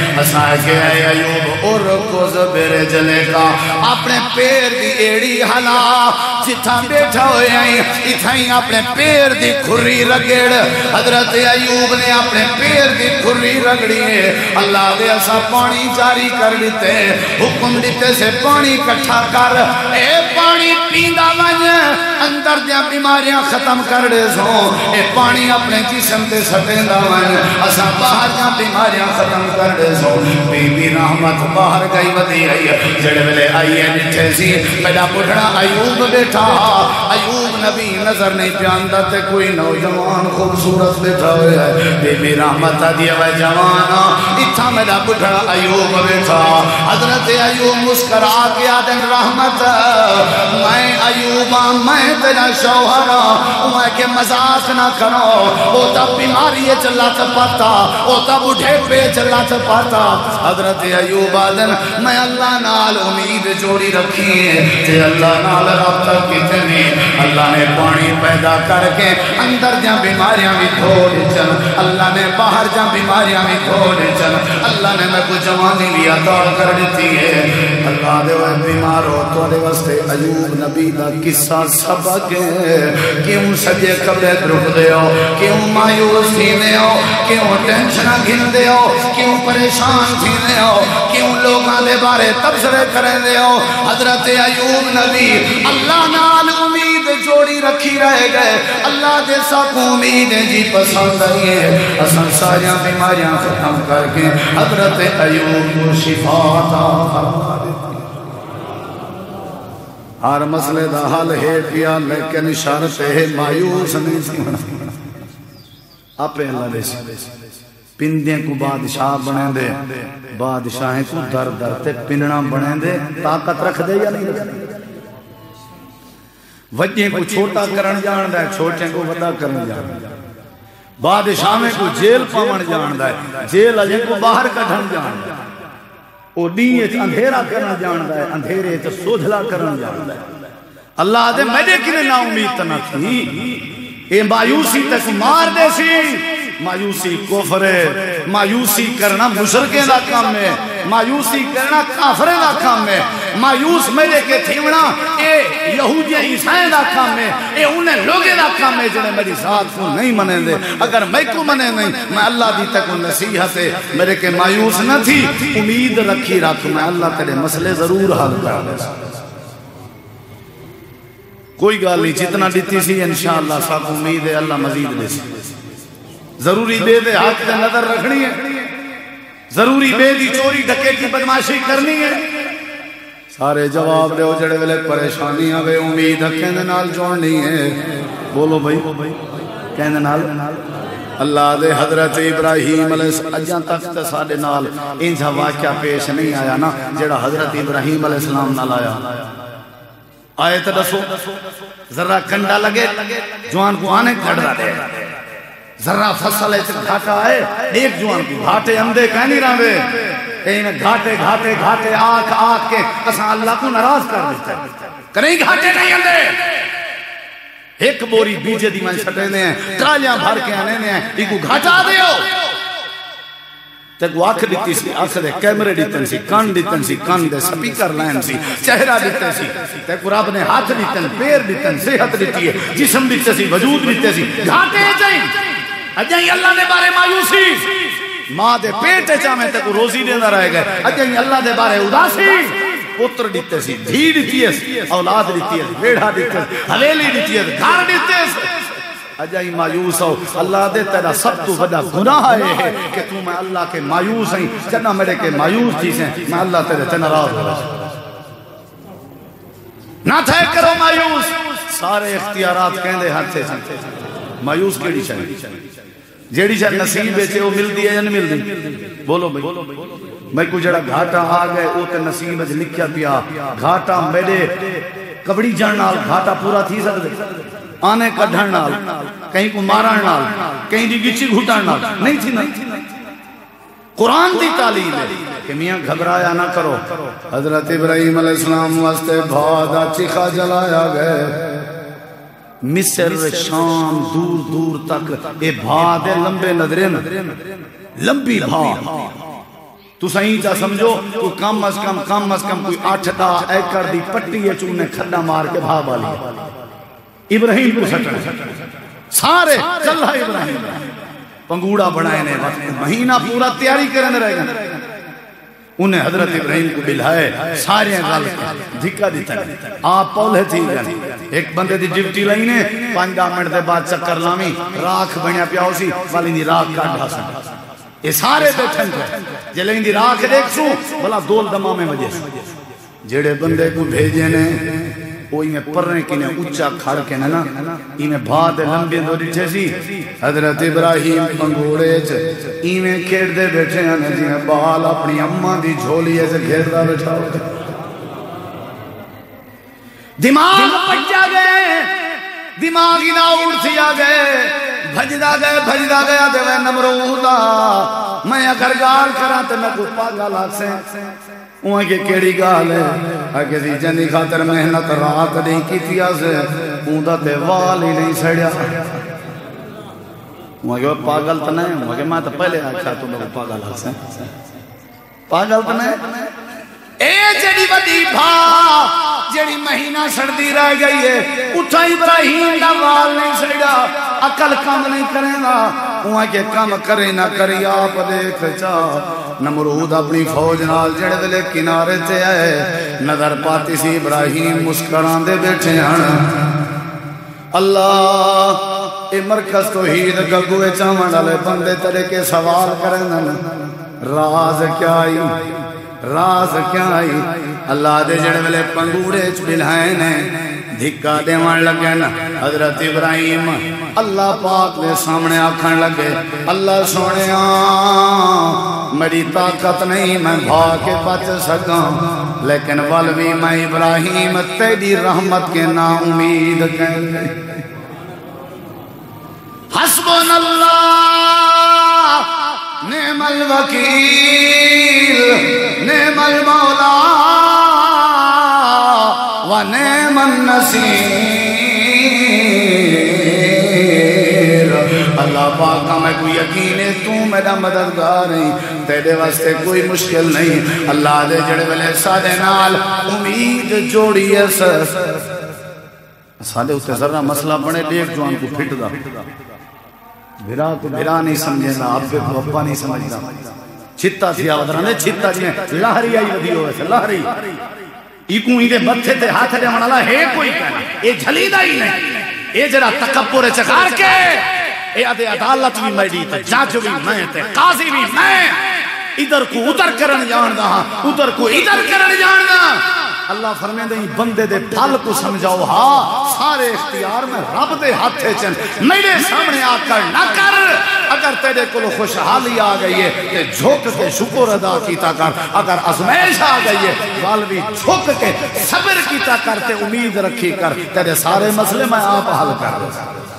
اساں کہ اے ایوب ارکض برجلکا اپنے پیر دی ایڑی ہلا جتھاں بیٹھا ہوئے ہیں اتھائیں اپنے پیر دی کھری رگڑ حضرت ایوب نے اپنے پیر دی کھری رگڑی ہے اللہ دے اسا پانی جاری کر دیتے حکم دیتے سے پانی کٹھا کر اے پانی پیندا ون اندر دیا بیماریاں ختم کر دے سو اے پانی اپنے جسم تے سٹیندا ون اسا باہر دیا بیماریاں ختم کر دے سو بی بی رحمت باہر گئی ودی آئی جڑے ویلے آئی ہے نٹھے سی میرا بڑھڑا ایوب بیٹھا ایوب نبی نظر نہیں پیاندا تے کوئی نوجوان خوبصورت بیٹھا ہوئے ہے بی بی رحمت دیا وے جوانا اتھا میرا بڑھڑا ایوب بیٹھا حضرت ایوب مسکرا کے آدن رحمت میں ایوبا میں تیرا شوہرا میں کہ مذاق نہ کرو وہ تب بیماری چلا چپاتا وہ تب اٹھے پہ چلا چپاتا حضرت ایوب آدن میں اللہ نال امید جوڑی رکھی ہے کہ اللہ نال رابطہ کتنی اللہ نے پانی پیدا کر کے اندر جہاں بیماریاں بھی تھوڑی چل اللہ نے باہر جہاں بیماریاں بھی تھوڑی چل اللہ نے میں کو جوانی بھی عطا کر دیتی ہے اللہ دے وہ بیمار ہو تو دے واسطے ایوب نبی دا قصہ سبق ہے کیوں سجے قبلے رک دے ہو کیوں مایوس تھینے ہو کیوں ٹینشنہ گھن دے ہو کیوں پریشان تھینے ہو کیوں لوگاں دے بارے تبصرے کریں دے ہو حضرت ایوب نبی اللہ نال امید جوڑی رکھی رہ گئے اللہ دے سب امیدیں جی پسند آئی ہے اساں ساریاں بیماریاں ختم کر کے حضرت ایوب کو شفا عطا فرما دیتی ہر مسئلے دا حل ہے پیا لیکن شرط ہے مایوس نہیں سی آپ اللہ دے سی پندیں کو بادشاہ بنے دے بادشاہیں کو در در تے پننا بنے دے طاقت رکھ دے یا نہیں رکھ دے وجہ کو چھوٹا کرن جان دا ہے چھوٹے کو ودا کرن جان دا ہے بادشاہ میں کو جیل پاون جان دا ہے جیل اجے کو باہر کڈھن جان دا ہے او دیئے اندھیرا کرن جان دا ہے اندھیرے تے سودھلا کرن جان دا ہے اللہ دے میرے کنے نا امید تنا تھی اے مایوسی تک مار دے سی مایوسی کفر ہے مایوسی کرنا مشرکیں دا کام ہے مایوسی کرنا کافریں دا کام ہے مایوس میرے کے تھیونا اے یہودیاں عیسائیں دا کام ہے اے انہیں لوگیں دا کام ہے جنہیں میری ذات کو نہیں منے دے اگر میں کو منے نہیں میں اللہ دی تک نصیحت ہے میرے کے مایوس نہ تھی امید رکھی رکھ میں اللہ تیرے مسئلے ضرور حل کر دے کوئی گال نہیں جتنا دیتی سی انشاءاللہ سب امید ہے اللہ مزید دے سی ضروری بے دے حق دے نظر رکھنی ہے ضروری بے دی چوری ڈکے کی بدماشی کرنی ہے سارے جواب دے ہو جڑے ویلے پریشانی آوے امید کہنے نال جوڑنی ہے بولو بھائی کہنے نال اللہ دے حضرت ابراہیم علیہ السلام اجاں تک تے ساڈے نال انجا واقعہ پیش نہیں آیا نا جڑا حضرت ابراہیم علیہ السلام نال آیا آئے تے دسو ذرا کنڈا لگے جوان کو آنے کھڑا دے ذرا فصل ایسے گھاٹا آئے ایک جوان کی گھاٹے اندے کہنی رہے انہیں گھاٹے گھاٹے گھاٹے آکھ آکھ کے اساں اللہ کو ناراض کر دیتا ہے کریں گھاٹے نہیں اندے ایک بوری بیجے دی من چھٹے دے ہیں ٹرالیاں بھر کے آنے دے ہیں ایک گھاٹا دے ہو تک وہ آنکھ دیتی سی آنکھ دے کیمرے دیتن سی کان دیتن سی کان دے سپیکر لائن سی چہرہ دیتن سی تک رب نے ہاتھ دیتن پیر دیتن صحت دیتی ہے جسم دیتے سی وجود دیتے سی گھاٹے جائیں اجائیں اللہ نے بارے مایوسی ماں دے پیٹے چاہمیں تک روزی دینا رہے گئے اجائیں اللہ دے بارے اداسی پتر دیتے سی دھی دیتی ہے اولاد دیتی ہے بیڑا دیتے ہے حویلی دیتی ہے گھر دیتے ہے اجائی مایوس ہو اللہ دے تیرا سب تو بڑا گناہ ہے کہ تو میں اللہ کے مایوس ہیں چنا میرے کے مایوس چیزیں میں اللہ تیرے تے ناراض ہو نہ تھے کرو مایوس سارے اختیارات کہندے ہاتھے سے مایوس کیڑی چاہیے جیڑی چاہیے نصیب ہے وہ ملتی ہے یا نہیں ملتی بولو بھائی میں کو جڑا گھاٹا آ گئے وہ تے نصیب ہے لکھیا پیا گھاٹا میرے کبڑی جان نال گھاٹا پورا تھی سکدے آنے کڈھن نال کہیں کو مارن نال کہیں دی گچی گھٹن نال نہیں تھی نہیں قرآن دی تعلیم ہے کہ میاں گھبرایا نہ کرو حضرت ابراہیم علیہ السلام واسطے بھادا چیخا جلایا گئے مصر شام دور دور تک اے بھا دے لمبے نظریں لمبی بھا تو صحیح چا سمجھو تو کم از کم کوئی 8-10 ایکڑ دی پٹی ہے چونے کھڈا مار کے بھا بالی ابراہیم کو سٹنا سارے چلہ ابراہیم پنگوڑا بڑھائے نے مہینہ پورا تیاری کرنے رہے گا انہیں حضرت ابراہیم کو بلھائے سارے گال دھکا دیتا ہے آپ پولے تھی گئے ایک بندے دی ڈیوٹی لائنے 5 منٹ دے بعد چکر لامی راکھ بنیا پیاؤ سی والی دی راکھ کاٹ ڈھاسا یہ سارے بیٹھن تھے جلیں دی راکھ دیکھ سو بلا دول دماغ میں وجہ سو جیڑے بندے کو بھیجے نے وہ میں پرنے کی نے اچھا کھڑ کے نا میں بھاد لمبی دو ڈیچے سی حضرت ابراہیم پنگوڑے میں کھیڑ دے بیٹھے ہیں جی میں بال اپنی اممہ دی جھولی سے کھیڑ دا بیٹھا ہوتا دماغ پچا گئے دماغی دا اڑ تھیا گئے بھجدہ گیا دے وے نمرودہ میں اگر گال کرا تو میں کو پاگا لاکھ سے وہاں کے کیڑی گال ہے اگر دی جنی خاطر محنت رات نہیں کی تھیا سے اوندہ تے وال ہی نہیں سڑیا وہاں کے پاگل تو نہیں وہاں کے میں تو پہلے آکھا تو میں کو پاگا لاکھ سے پاگل تو نہیں اے جڑی بدی بھا جڑی مہینہ سردی رہ گئی ہے اٹھا ابراہیم دا وال نہیں سڑیا عقل کام نہیں کریں گا وہاں کے کام کرے نہ کری آپ دیکھ چاہ نمرود اپنی فوج نال جڑے دلے کنارے تے آئے نظر پاتی سی ابراہیم مسکران دے بیٹھے ہیں اللہ اے مرکز توحید گگوے چاہاں ڈالے بندے ترے کے سوال کریں راز کیا آئی راز کیا آئی اللہ دے جڑے والے پنگوڑے بلھائے نے دھکا دیوان لگے نا حضرت ابراہیم اللہ پاک دے سامنے آکھن لگے اللہ سونے میری طاقت نہیں میں بھاگ کے بچ سکاں لیکن والوی میں ابراہیم تیری رحمت کے نا امید کہیں حسبنا اللہ نعم الوکیل نعم المولا ونعم النصیر اللہ پاکا میں کوئی یقین ہے تو میرا مددگار ہے تیرے واسطے کوئی مشکل نہیں اللہ دے جڑے والے سادے نال امید جوڑی ہے سادے اس سے ذرہ مسئلہ بنے دیکھ جوان کو پھٹ دا بھرا کو بھرا نہیں سمجھے نا ابے کو ابا نہیں سمجھتا چھتا تھی آوادرانے چھتا جی لہری آئی ودی ہوئے سے لہری ایکوں ہی دے بتھے تے ہاتھ دے منالا ہے کوئی کہنا اے جھلیدہ ہی نہیں اے جرا تکبر چکار کے اے ادھے عدالت بھی میڈی تے جاج بھی میں تے قاضی بھی میں ادھر کو ادھر کرن جان دا ادھر کو ادھر کرن جان دا اللہ فرمائے دیں بندے دے پھل کو سمجھاؤ ہاں سارے اختیار میں رب دے ہاتھے چن میرے سامنے آ کر نہ کر اگر تیرے کو خوشحالی آ گئی ہے کہ جھوک کے شکر ادا کیتا کر اگر ازمیش آ گئی ہے والوی جھوک کے صبر کیتا کرتے امید رکھی کر تیرے سارے مسئلے میں آپ حل کر دے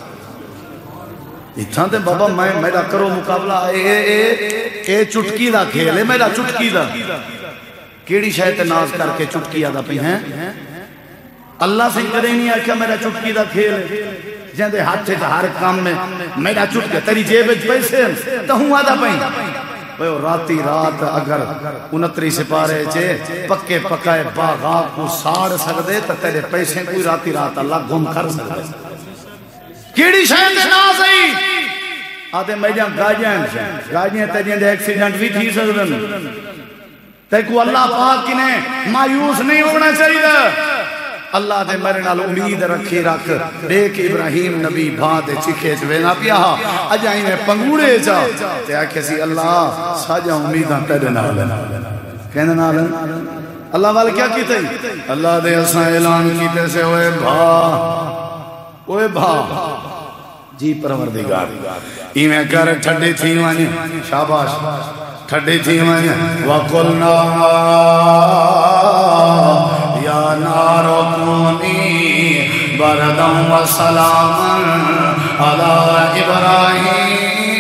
اتھاں تے بابا میں میرا کرو مقابلہ اے چٹکی دا کھیل ہے میرا چٹکی دا کیڑی شاید ناز کر کے چٹکی آدھا پہ ہیں اللہ سے کرے نہیں آکھا میرا چٹکی دا کھیل ہے جہاں دے ہاتھ سے ہر کام میں میرا چٹکی تیری جیب پیسے تو ہوں آدھا پہ ہیں راتی رات اگر 29 سپارے چے پکے پکائے باغا کو ساڑ سکدے تو تیرے پیسے کوئی راتی رات اللہ گم کر سکدے کیڑی شاید ناز ہے آدھے میں جہاں گاجیاں تیجیں دے ایکسیڈنٹ بھی تھی سکدن تیکو اللہ پاک کنے مایوس نہیں ہونا چاہیے اللہ دے میرے نال امید رکھی رکھ دیکھ ابراہیم نبی بھاد چکھے چوینا پیا اجائی میں پنگوڑے جا تے آکھے سی اللہ ساجا امیداں تیرے نال کہنے نال اللہ والے کیا کیتے اللہ دے اساں اعلان کیتے سے اوے بھا جی پروردگار ایمیں کر ٹھڈی تھی وانی شاباش ٹھڈی تھی وانی وَقُلْنَا یا نار کونی بردم و سلام علی ابراہیم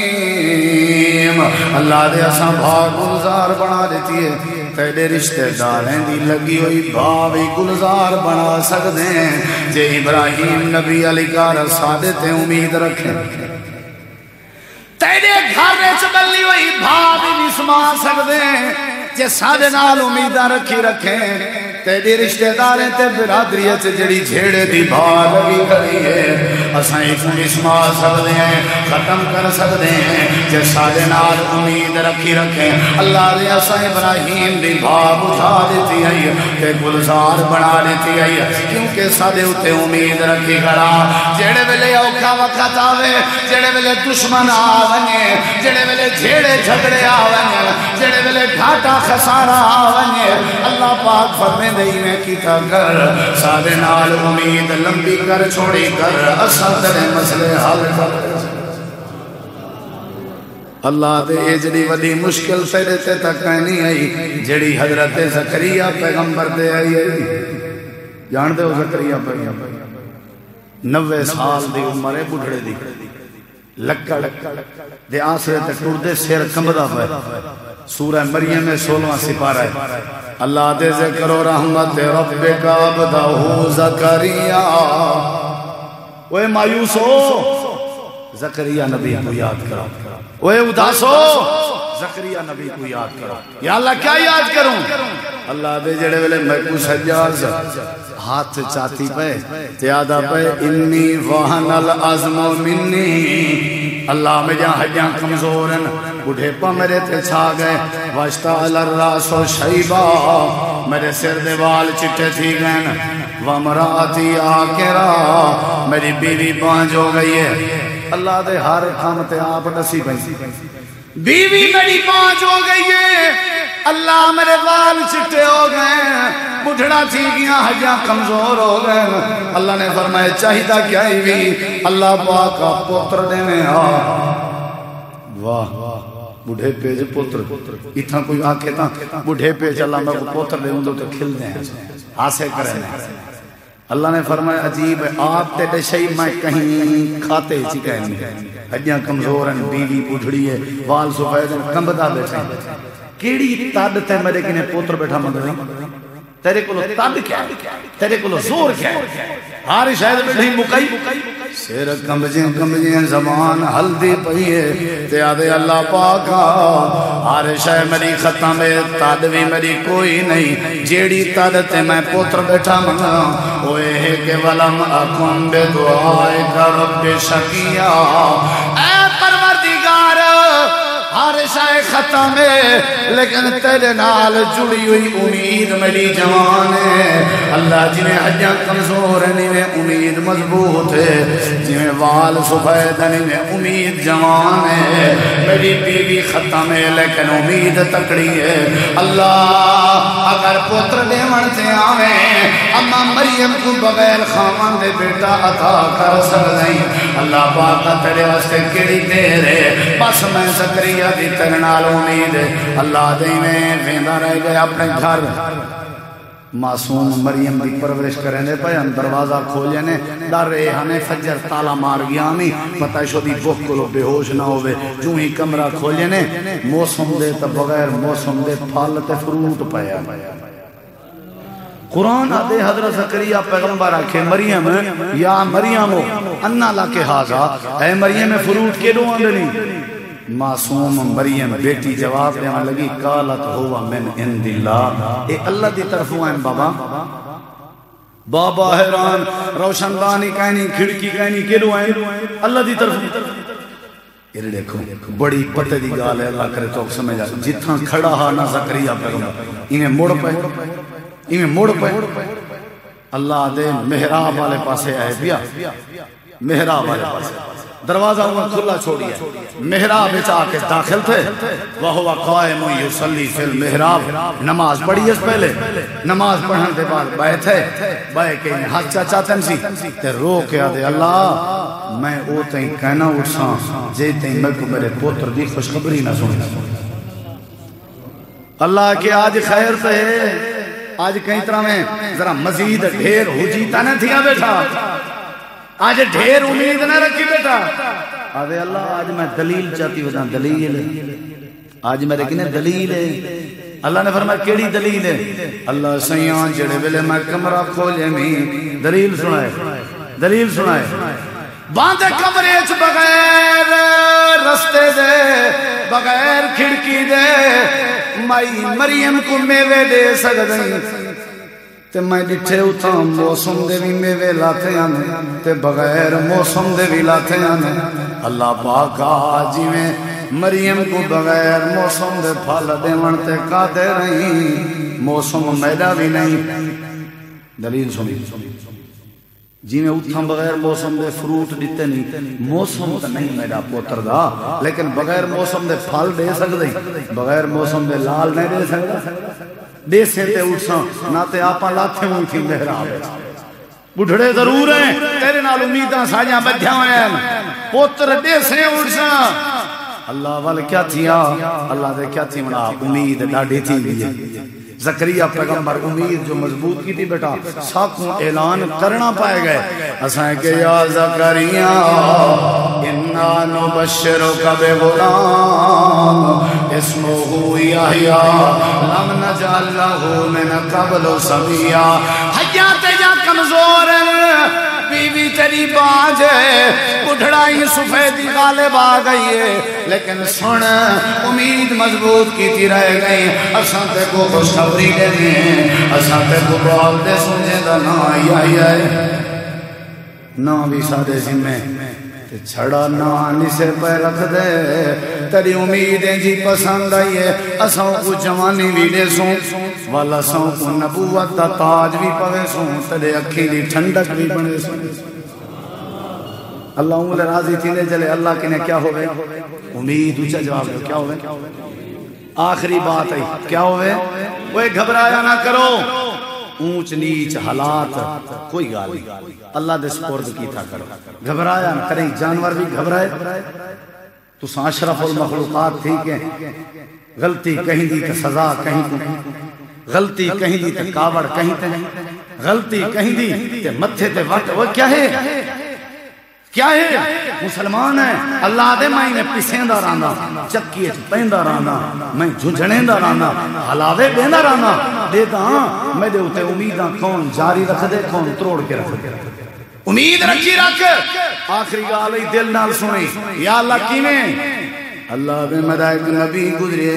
اللہ دے اساں بھاگ گلزار بنا دیتی ہے تیرے رشتہ دار ہیں دی لگی ہوئی بھاوی گلزار بنا سکتے ہیں جے ابراہیم نبی علی کار سادتے امید رکھیں تیرے گھر چبلی ہوئی بھاوی نسما سکتے ہیں جے سارے نال امیداں رکھی رکھیں تیری رشتہ داریں تے برادریت جڑی جھیڑے دی بھا لگی کری ہے اساں ایک مسما سکدے ہیں ختم کر سکدے ہیں جے سارے نال امید رکھی رکھیں اللہ نے اساں ابراہیم دی بھا بجھا دیتی ہے تے گلزار بنا دیتی ہے کیونکہ سادے اتے امید رکھی کھڑا جڑے ویلے اوکھا وقت آوے جڑے ویلے دشمن آویں جڑے ویلے جھیڑے جھگڑے آویں جڑے ویلے گھاٹا خسارہ آویں اللہ پاک فرمائے دئی میں کیتا کر سارے نال امید لمبی کر چھوڑی کر اساں تیرے مسئلے حل کر اللہ دے اجڑی وڈی مشکل تیرے تے تک نہیں آئی جڑی حضرت زکریا پیغمبر دے آئی جان دے ہو زکریا پیغمبر 90 سال دی عمر ہے بڑھڑے دی لکڑ دے آسرے تے ٹردے سیر کمبدا پے سورہ مریم میں 16واں سپارہ ہے اللہ دے ذکر و رحمت ربک عبدہ زکریا اوے مایوس ہو زکریا نبی کو یاد کرو اوے اداس ہو زکریا نبی کو یاد کرو یا اللہ کیا یاد کروں اللہ دے جڑے ویلے میں کو سجاز ہاتھ چاہتی پہ تیادہ پہ انی وہن العظم منی اللہ میں جہاں حجاں کمزورن بڑھے پا میرے تے چھا گئے واشتعل الراس و شیبا میرے سر دیوال چٹے تھی گئن ومراتی آکرا میری بیوی بانج ہو گئی ہے اللہ دے ہر کام تے آپ نسی بھئی بیوی میری بانج ہو گئی ہے اللہ میرے وال چٹے ہو گئے بڑھڑا تھی گیا حجاں کمزور ہو گئے اللہ نے فرمایا چاہیدہ کیا ہی بھی اللہ پاکا پتر دینے واہ بڑھے پیج پتر اتنا کوئی آکے تھا بڑھے پیج اللہ میں کو پتر دے ہوں تو کھل دیں آسے کریں اللہ نے فرمایا عجیب ہے آپ تے شئی میں کہیں کھاتے ہی کہیں حجاں کمزور ہیں بیوی بڑھڑی ہے وال سفید ہیں کمبدا بیٹھے کیڑی تاد تے میرے کنے پوتر بیٹھا مگر تیرے کو تاد کیا ہے تیرے کو زور کیا ہے ہاری شاید بیٹھی مکئی سیر کمجیں زمان ہلدی پہیے تیادے اللہ پاکا ہاری شاید میری ختم ہے تاد بھی میری کوئی نہیں جیڑی تاد تے میں پوتر بیٹھا مگا ہوئے ہے کہ ولم اکم بے دعائے کا رب شکیہ اے پروردگار ہر شاہ ختم ہے لیکن تیرے نال جڑی ہوئی امید میری جوان ہے اللہ جنہیں حجاں کمزور ہیں انہیں امید مضبوط ہے جنہیں وال سفید ہیں انہیں امید جوان ہے میری بیوی ختم ہے لیکن امید تکڑی ہے اللہ اگر پتر دے منتے آویں اما مریم کو بغیر خامن دے بیٹا عطا کر سکیں اللہ پاکا تیرے واسطے کیڑی دیر ہے بس میں زکریا دی تیرے نال امید ہے اللہ دے میں ویندہ رہ گئے اپنے گھر معصوم مریم دی پرورش کریں دے پہ ہم دروازہ کھولے نے ڈر رہے ہمیں فجر تالا مار گیا ہمیں پتہ شو دی بک کو بے ہوش نہ ہوئے جو ہی کمرہ کھولے نے موسم دے تا بغیر موسم دے پھالت فروٹ پایا قرآن آدھے حضرت زکریا پیغمبر آکھے مریم یا مریم انا لاکے حاضا اے مریم فروٹ کے دو آندنی معصوم مریم بیٹی جواب دینا لگی قالت ہوا من عند اللہ اے اللہ دی طرف ہوئے ہیں بابا حیران روشندانی کہنی کھڑکی کہنی کیلو ہیں اللہ دی طرف یہ دیکھو بڑی پتہ دی گال ہے اللہ کرے تو سمجھا جتنا کھڑا ہا نہ زکریا پیغمبر انہیں موڑ پہ اللہ دے محراب والے پاسے آئے بیا محراب والے پاسے دروازہ ہوا کھلا چھوڑیا محراب بچا کے داخل تھے وہو قائم یصلی فی المحراب نماز پڑھی اس پہلے نماز پڑھنے کے بعد بیٹھے بے کے ہاتھ چاچاتن سی تے رو کے آدھے اللہ میں او تیں کہنا اٹھساں جے تیں میں کو میرے پوتر دی خوشخبری نہ سننا اللہ کے آج خیر سے آج کئی طرح میں ذرا مزید ڈھیر ہو جیتا نہ تھیا بیٹھا آج ڈھیر امید نہ رکھی بیٹا آدھے اللہ آج میں دلیل چاہتی ہوتا دلیل آج میرے کنے دلیل ہے اللہ نے فرمایا کیڑی دلیل ہے اللہ سیاں جڑے ویلے میں کمرہ کھولے میں دلیل سنائے باندھے کمرے چ بغیر رستے دے بغیر کھڑکی دے مائی مریم کو میوے دے سکدیں تے میں ڈٹھے اتھاں موسم دے بھی میوے لاتے آنے تے بغیر موسم دے بھی لاتے آنے اللہ پاک جی میں مریم کو بغیر موسم دے پھل دے منتے قادر نہیں موسم میڈا بھی نہیں دلیل سنی جی میں اتھاں بغیر موسم دے فروٹ دیتے نہیں موسم تا نہیں میرا پوتر دا لیکن بغیر موسم دے پھل دے سکتے بغیر موسم دے لال نہیں دے سکتا دے سیتے اٹھساں نہ تے آپاں لاتے ہوئی تھی محراب بڑھڑے ضرور ہیں تیرے نال امیداں ساجاں بدھیاں ہوئے ہیں پوتر دے سے اٹھساں اللہ والے کیا تھیا اللہ دے کیا تھی منا امید ڈاڑی تھی بھی زکریہ پیغمبر امید جو مضبوط کی تھی بیٹا ساکھوں اعلان کرنا پائے گئے اسائیں کہ یا زکریہ انا نبشرک بغلام اسمہ یحییٰ لم نجعل لہ من قبل سمیہ حیات یا کمزور بیوی تیری باج ہے بڑھڑائی سفیدی غالب آ گئی ہے لیکن سن امید مضبوط کی تھی رہ گئی اساں تے کو خوشخبری دینے ہیں اساں تے کو بال دے سنجے دا نا ہے نا بھی سادے ذمہ چھڑا نانی سے پہ رکھ دے تیری امیدیں جی پسند آئی ہے اساں کو جوانی بھی دے سوں والا ساں کو نبوت دا تاج بھی پوے سوں تیرے اکھی دی ٹھنڈک بھی بنے سوں اللہ انگل راضی تھی لے چلے اللہ کے نے کیا ہوئے امید اچھا جواب ہے کیا ہوئے آخری بات ہے کیا ہوئے وہ گھبرایا نہ کرو اونچ نیچ حالات کوئی گال نہیں اللہ دے سپرد کی تھا کرو گھبرایا نہ کریں جانور بھی گھبرائے تو اشرف المخلوقات تھی کہ غلطی کہیں دی تو سزا کہیں دی غلطی کہیں دی تو کاوڑ کہیں تے غلطی کہیں دی تے متھے تے وقت وہ کیا ہے مسلمان ہے اللہ دے میں پسیندہ رانا چکیے پہندہ رانا میں جھنجھنیندہ رانا حلاوے بیندہ رانا دیتا ہاں میں دے ہوتے امیداں کون جاری رکھ دے کون تروڑ کے رکھ دے امید رکھی رکھ آخری گالی دل نال سنی یا اللہ کیویں اللہ دے مدائق نبی گزرے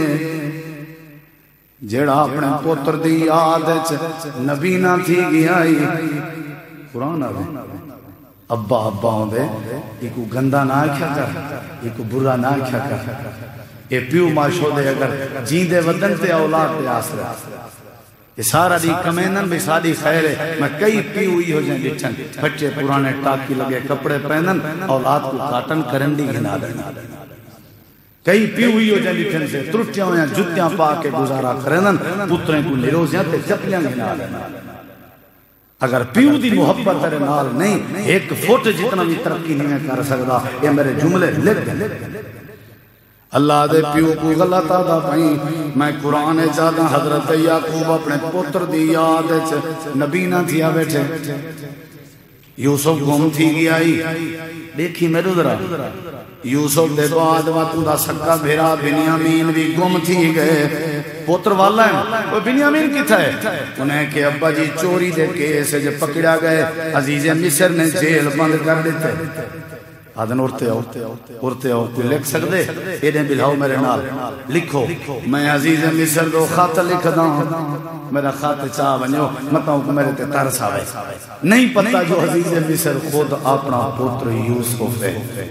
جیڑا اپنے پوتر دی یاد نبی نہ تھی گیا قرآن آوے ابا ابا ہوں دے یہ کو گندہ نہ کیا کر یہ کو برا نہ کیا کر یہ پیو ماشو دے اگر جیندے ودن تے اولاد تے آسرے یہ سارا دی کمینن بھی ساری خیر ہے میں کئی پیو ہی ہو جائیں لٹھن بچے پرانے ٹاکی لگے کپڑے پہنن اولاد کو کاٹن کرندی گھنا دینا کئی پیو ہی ہو جائیں لٹھن سے ترٹیاں ہویاں جتیاں پا کے گزارا کرنن پتریں کو نروزیاں تے چپلیاں گھنا دینا اگر پیو دی محبت تیرے نال نہیں ایک فٹ جتنا بھی ترقی نہیں کر سکتا یہ میرے جملے لکھ دے اللہ دے پیو کو غلط آدھا پہیں میں قرآن چاہتا حضرت یعقوب اپنے پتر دی یاد نبی نہ تھیا بیٹھے یوسف گم تھی گیا دیکھی میرے ذرا یوسف دے بعد واتوں دا سکا بھیرا بنیامین بھی گم تھی گئے پوتر والا ہے وہ بنیامین کی تھا ہے انہیں کہ ابا جی چوری دے کیس جو پکڑا گئے عزیز مصر نے جیل بند کر دیتے آدھن اڑتے ہو کوئی لکھ سکتے ایڈیں بلھاؤ میرے نال لکھو میں عزیز مصر دو خط لکھ دا میرا خط چاہ بنیو مطاؤں کہ میرے تے ترس آوے نہیں پتہ جو عزیز مصر خود اپنا پوتر یوسف ہے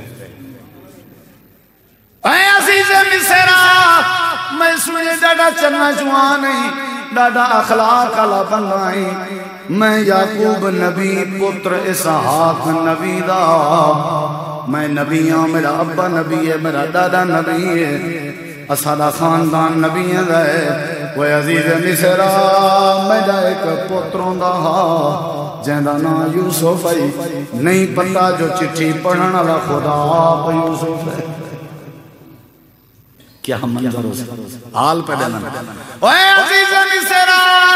اے عزیز مصر میں سنے ڈاڈا چلنا جوان نہیں ڈاڈا اخلاق علا بنائی میں یعقوب نبی پتر اسحاق نبی دا میں نبی ہوں میرا ابا نبی ہے میرا دادا نبی ہے اسادہ خاندان نبی ہے وہ عزیز مصر میرا ایک پتروں دا جہاں نا یوسف ہے نہیں پتہ جو چٹھی پڑھن والا خدا آپ یوسف ہے کیا ہم منظر ہو سکتے حال پہ دینا اے عزیز مصر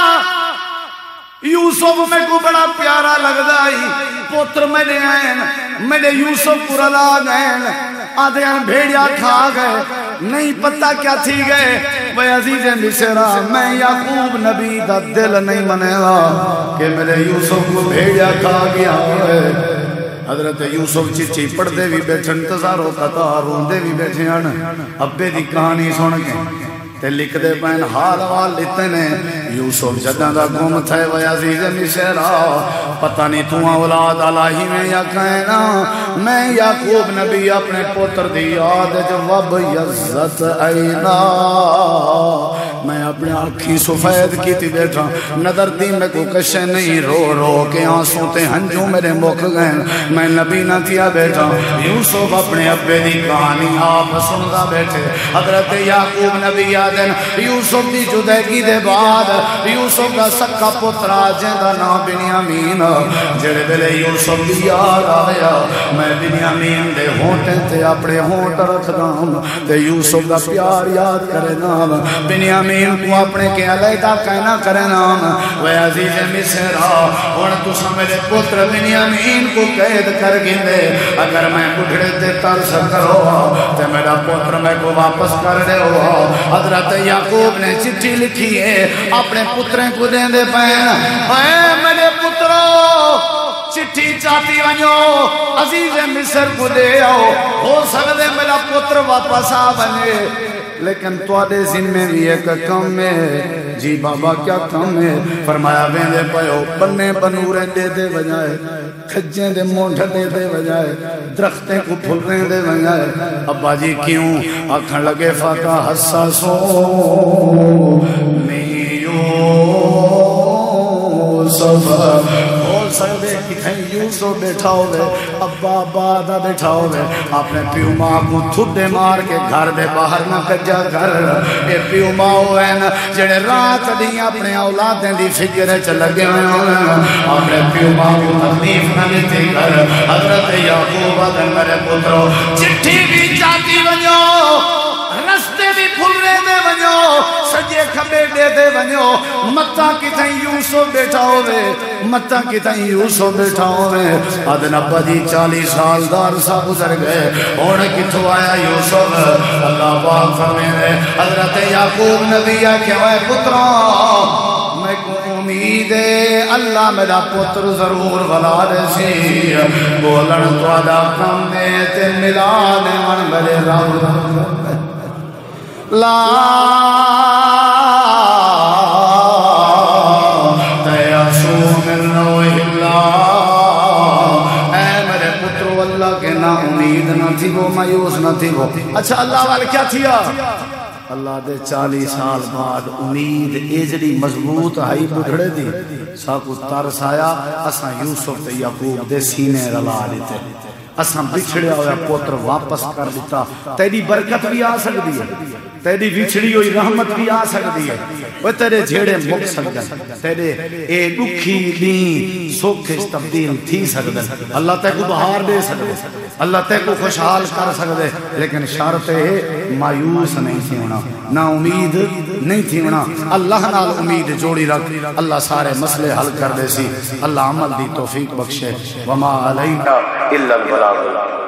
یوسف میں کو بڑا پیارا لگ دائی پوتر میرے آئین میرے یوسف پورا لاغ آئین آدھے آن بھیڑیا کھا گئے نہیں پتہ کیا تھی گئے وہ عزیز مصر میں یعقوب نبی دا دل نہیں منے گا کہ میرے یوسف کو بھیڑیا کھا گیا ہے حضرت یوسف چچی پڑھ دے بھی بیٹھے انتظاروں قطار روندے بھی بیٹھے ہیں ابے دی کہانی سن کے تے لکھ دے پین حال وال لیتے نے یوسف جدہ دا گم تھے و عزیز مصر پتہ نہیں تو اولاد الہی میں یا کہنا میں یعقوب نبی اپنے پتر دی یاد جواب یزت اینا میں اپنے آنکھی سفید کی تھی بیٹھا نظر دی میں کو کشے نہیں رو رو کے آنسوں تے ہنجوں میرے مک گئے میں نبی نہ تھیا بیٹھا یوسف اپنے ابے دی کہانی آپ سندا بیٹھے حضرت یعقوب نبی آدن یوسف دی جدگی دے بعد یوسف دا سکا پترا جیندہ نا بنیامین جڑے بلے یوسف دی یاد آیا میں بنیامین دے ہونٹے تے اپنے ہونٹ رکھ دام تے یوسف دا پیار یاد کرے نام بنیامین کو اپنے کے علیدہ کہنا کرے نام وے عزیز مصر اور تو سمیرے پتر بنیامین کو قید کر گندے اگر میں بڑھڑے تے ترس کرو تے میرا پتر میں کو واپس کر دے ہوا حضرت یعقوب نے چٹھی لکھی ہے اپنے پتریں کو دیں دے پہن اے میرے پتروں چٹھی چاہتی ونیو عزیز مصر کو دے آؤ ہو سکتے میرا پتر واپس آ بنے لیکن توڑے ذمہ بھی ایک کم ہے جی بابا کیا کم ہے فرمایا بیندے پہو بننے بنوریں دے دے بجائے کھجیں دے مونڈ دے دے بجائے درختیں کو پھلنے دے بجائے ابا جی کیوں آکھن لگے فاقہ حساسو میو سفر سردے کتھیں یوسف بیٹھا ہوئے ابا بادہ بیٹھا ہوئے اپنے پیو ماں کو تھوڑے مار کے گھر دے باہر نہ کجا گھر اے پیو ماں ہوئے جڑے رات دی اپنے اولادیں دی فکر چل لگے ہوئے اپنے پیو ماں کو تکلیف نہ دیتے گھر حضرت یعقوب آدم میرے پترو چٹھی بھی جاتی ونیو رستے بھی پھلنے دے ونیو سجے کھبے دے دے ونیو متا کتھیں یوسف بیٹھا ہوئے متا کتھیں یوسف بیٹھا ہوئے آدن ابا جی 40 سال دار سا گزر گئے اور کتھو آیا یوسف اللہ پاک فرمینے حضرت یعقوب نبی آکھے ہوئے پتروں میں کو امید ہے اللہ میرا پتر ضرور ولاد سی بولن تو ادا کم دے تے ملا دے من میرے رب لا تیاسو من روح اللہ اے میرے پترو اللہ کے نا امید نہ تھی وہ مایوس نہ تھی وہ اچھا اللہ والے کیا تھیا اللہ دے 40 سال بعد امید ایجڑی مضبوط آئی بڑھڑے دی ساکو ترس آیا اساں یوسف تے یعقوب دے سینے رلا لیتے اساں بچھڑے ہویا پوتر واپس کر دیتا تیری برکت بھی آ سکتی ہے تیری وچھڑی ہوئی رحمت بھی آ سکتی ہے وہ تیرے جھیڑے مک سکتے تیرے اے دکھی دین سوکھش تبدیل تھی سکتے اللہ تے کو بہار دے سکتے اللہ تے کو خوشحال کر سکتے لیکن شرط ہے مایوس نہیں تھی ہونا نا امید نہیں تھی ہونا اللہ نال امید جوڑی رکھ اللہ سارے مسئلے حل کر دے سی اللہ عمل دی توفیق بخشے وما علینا الا البلاغ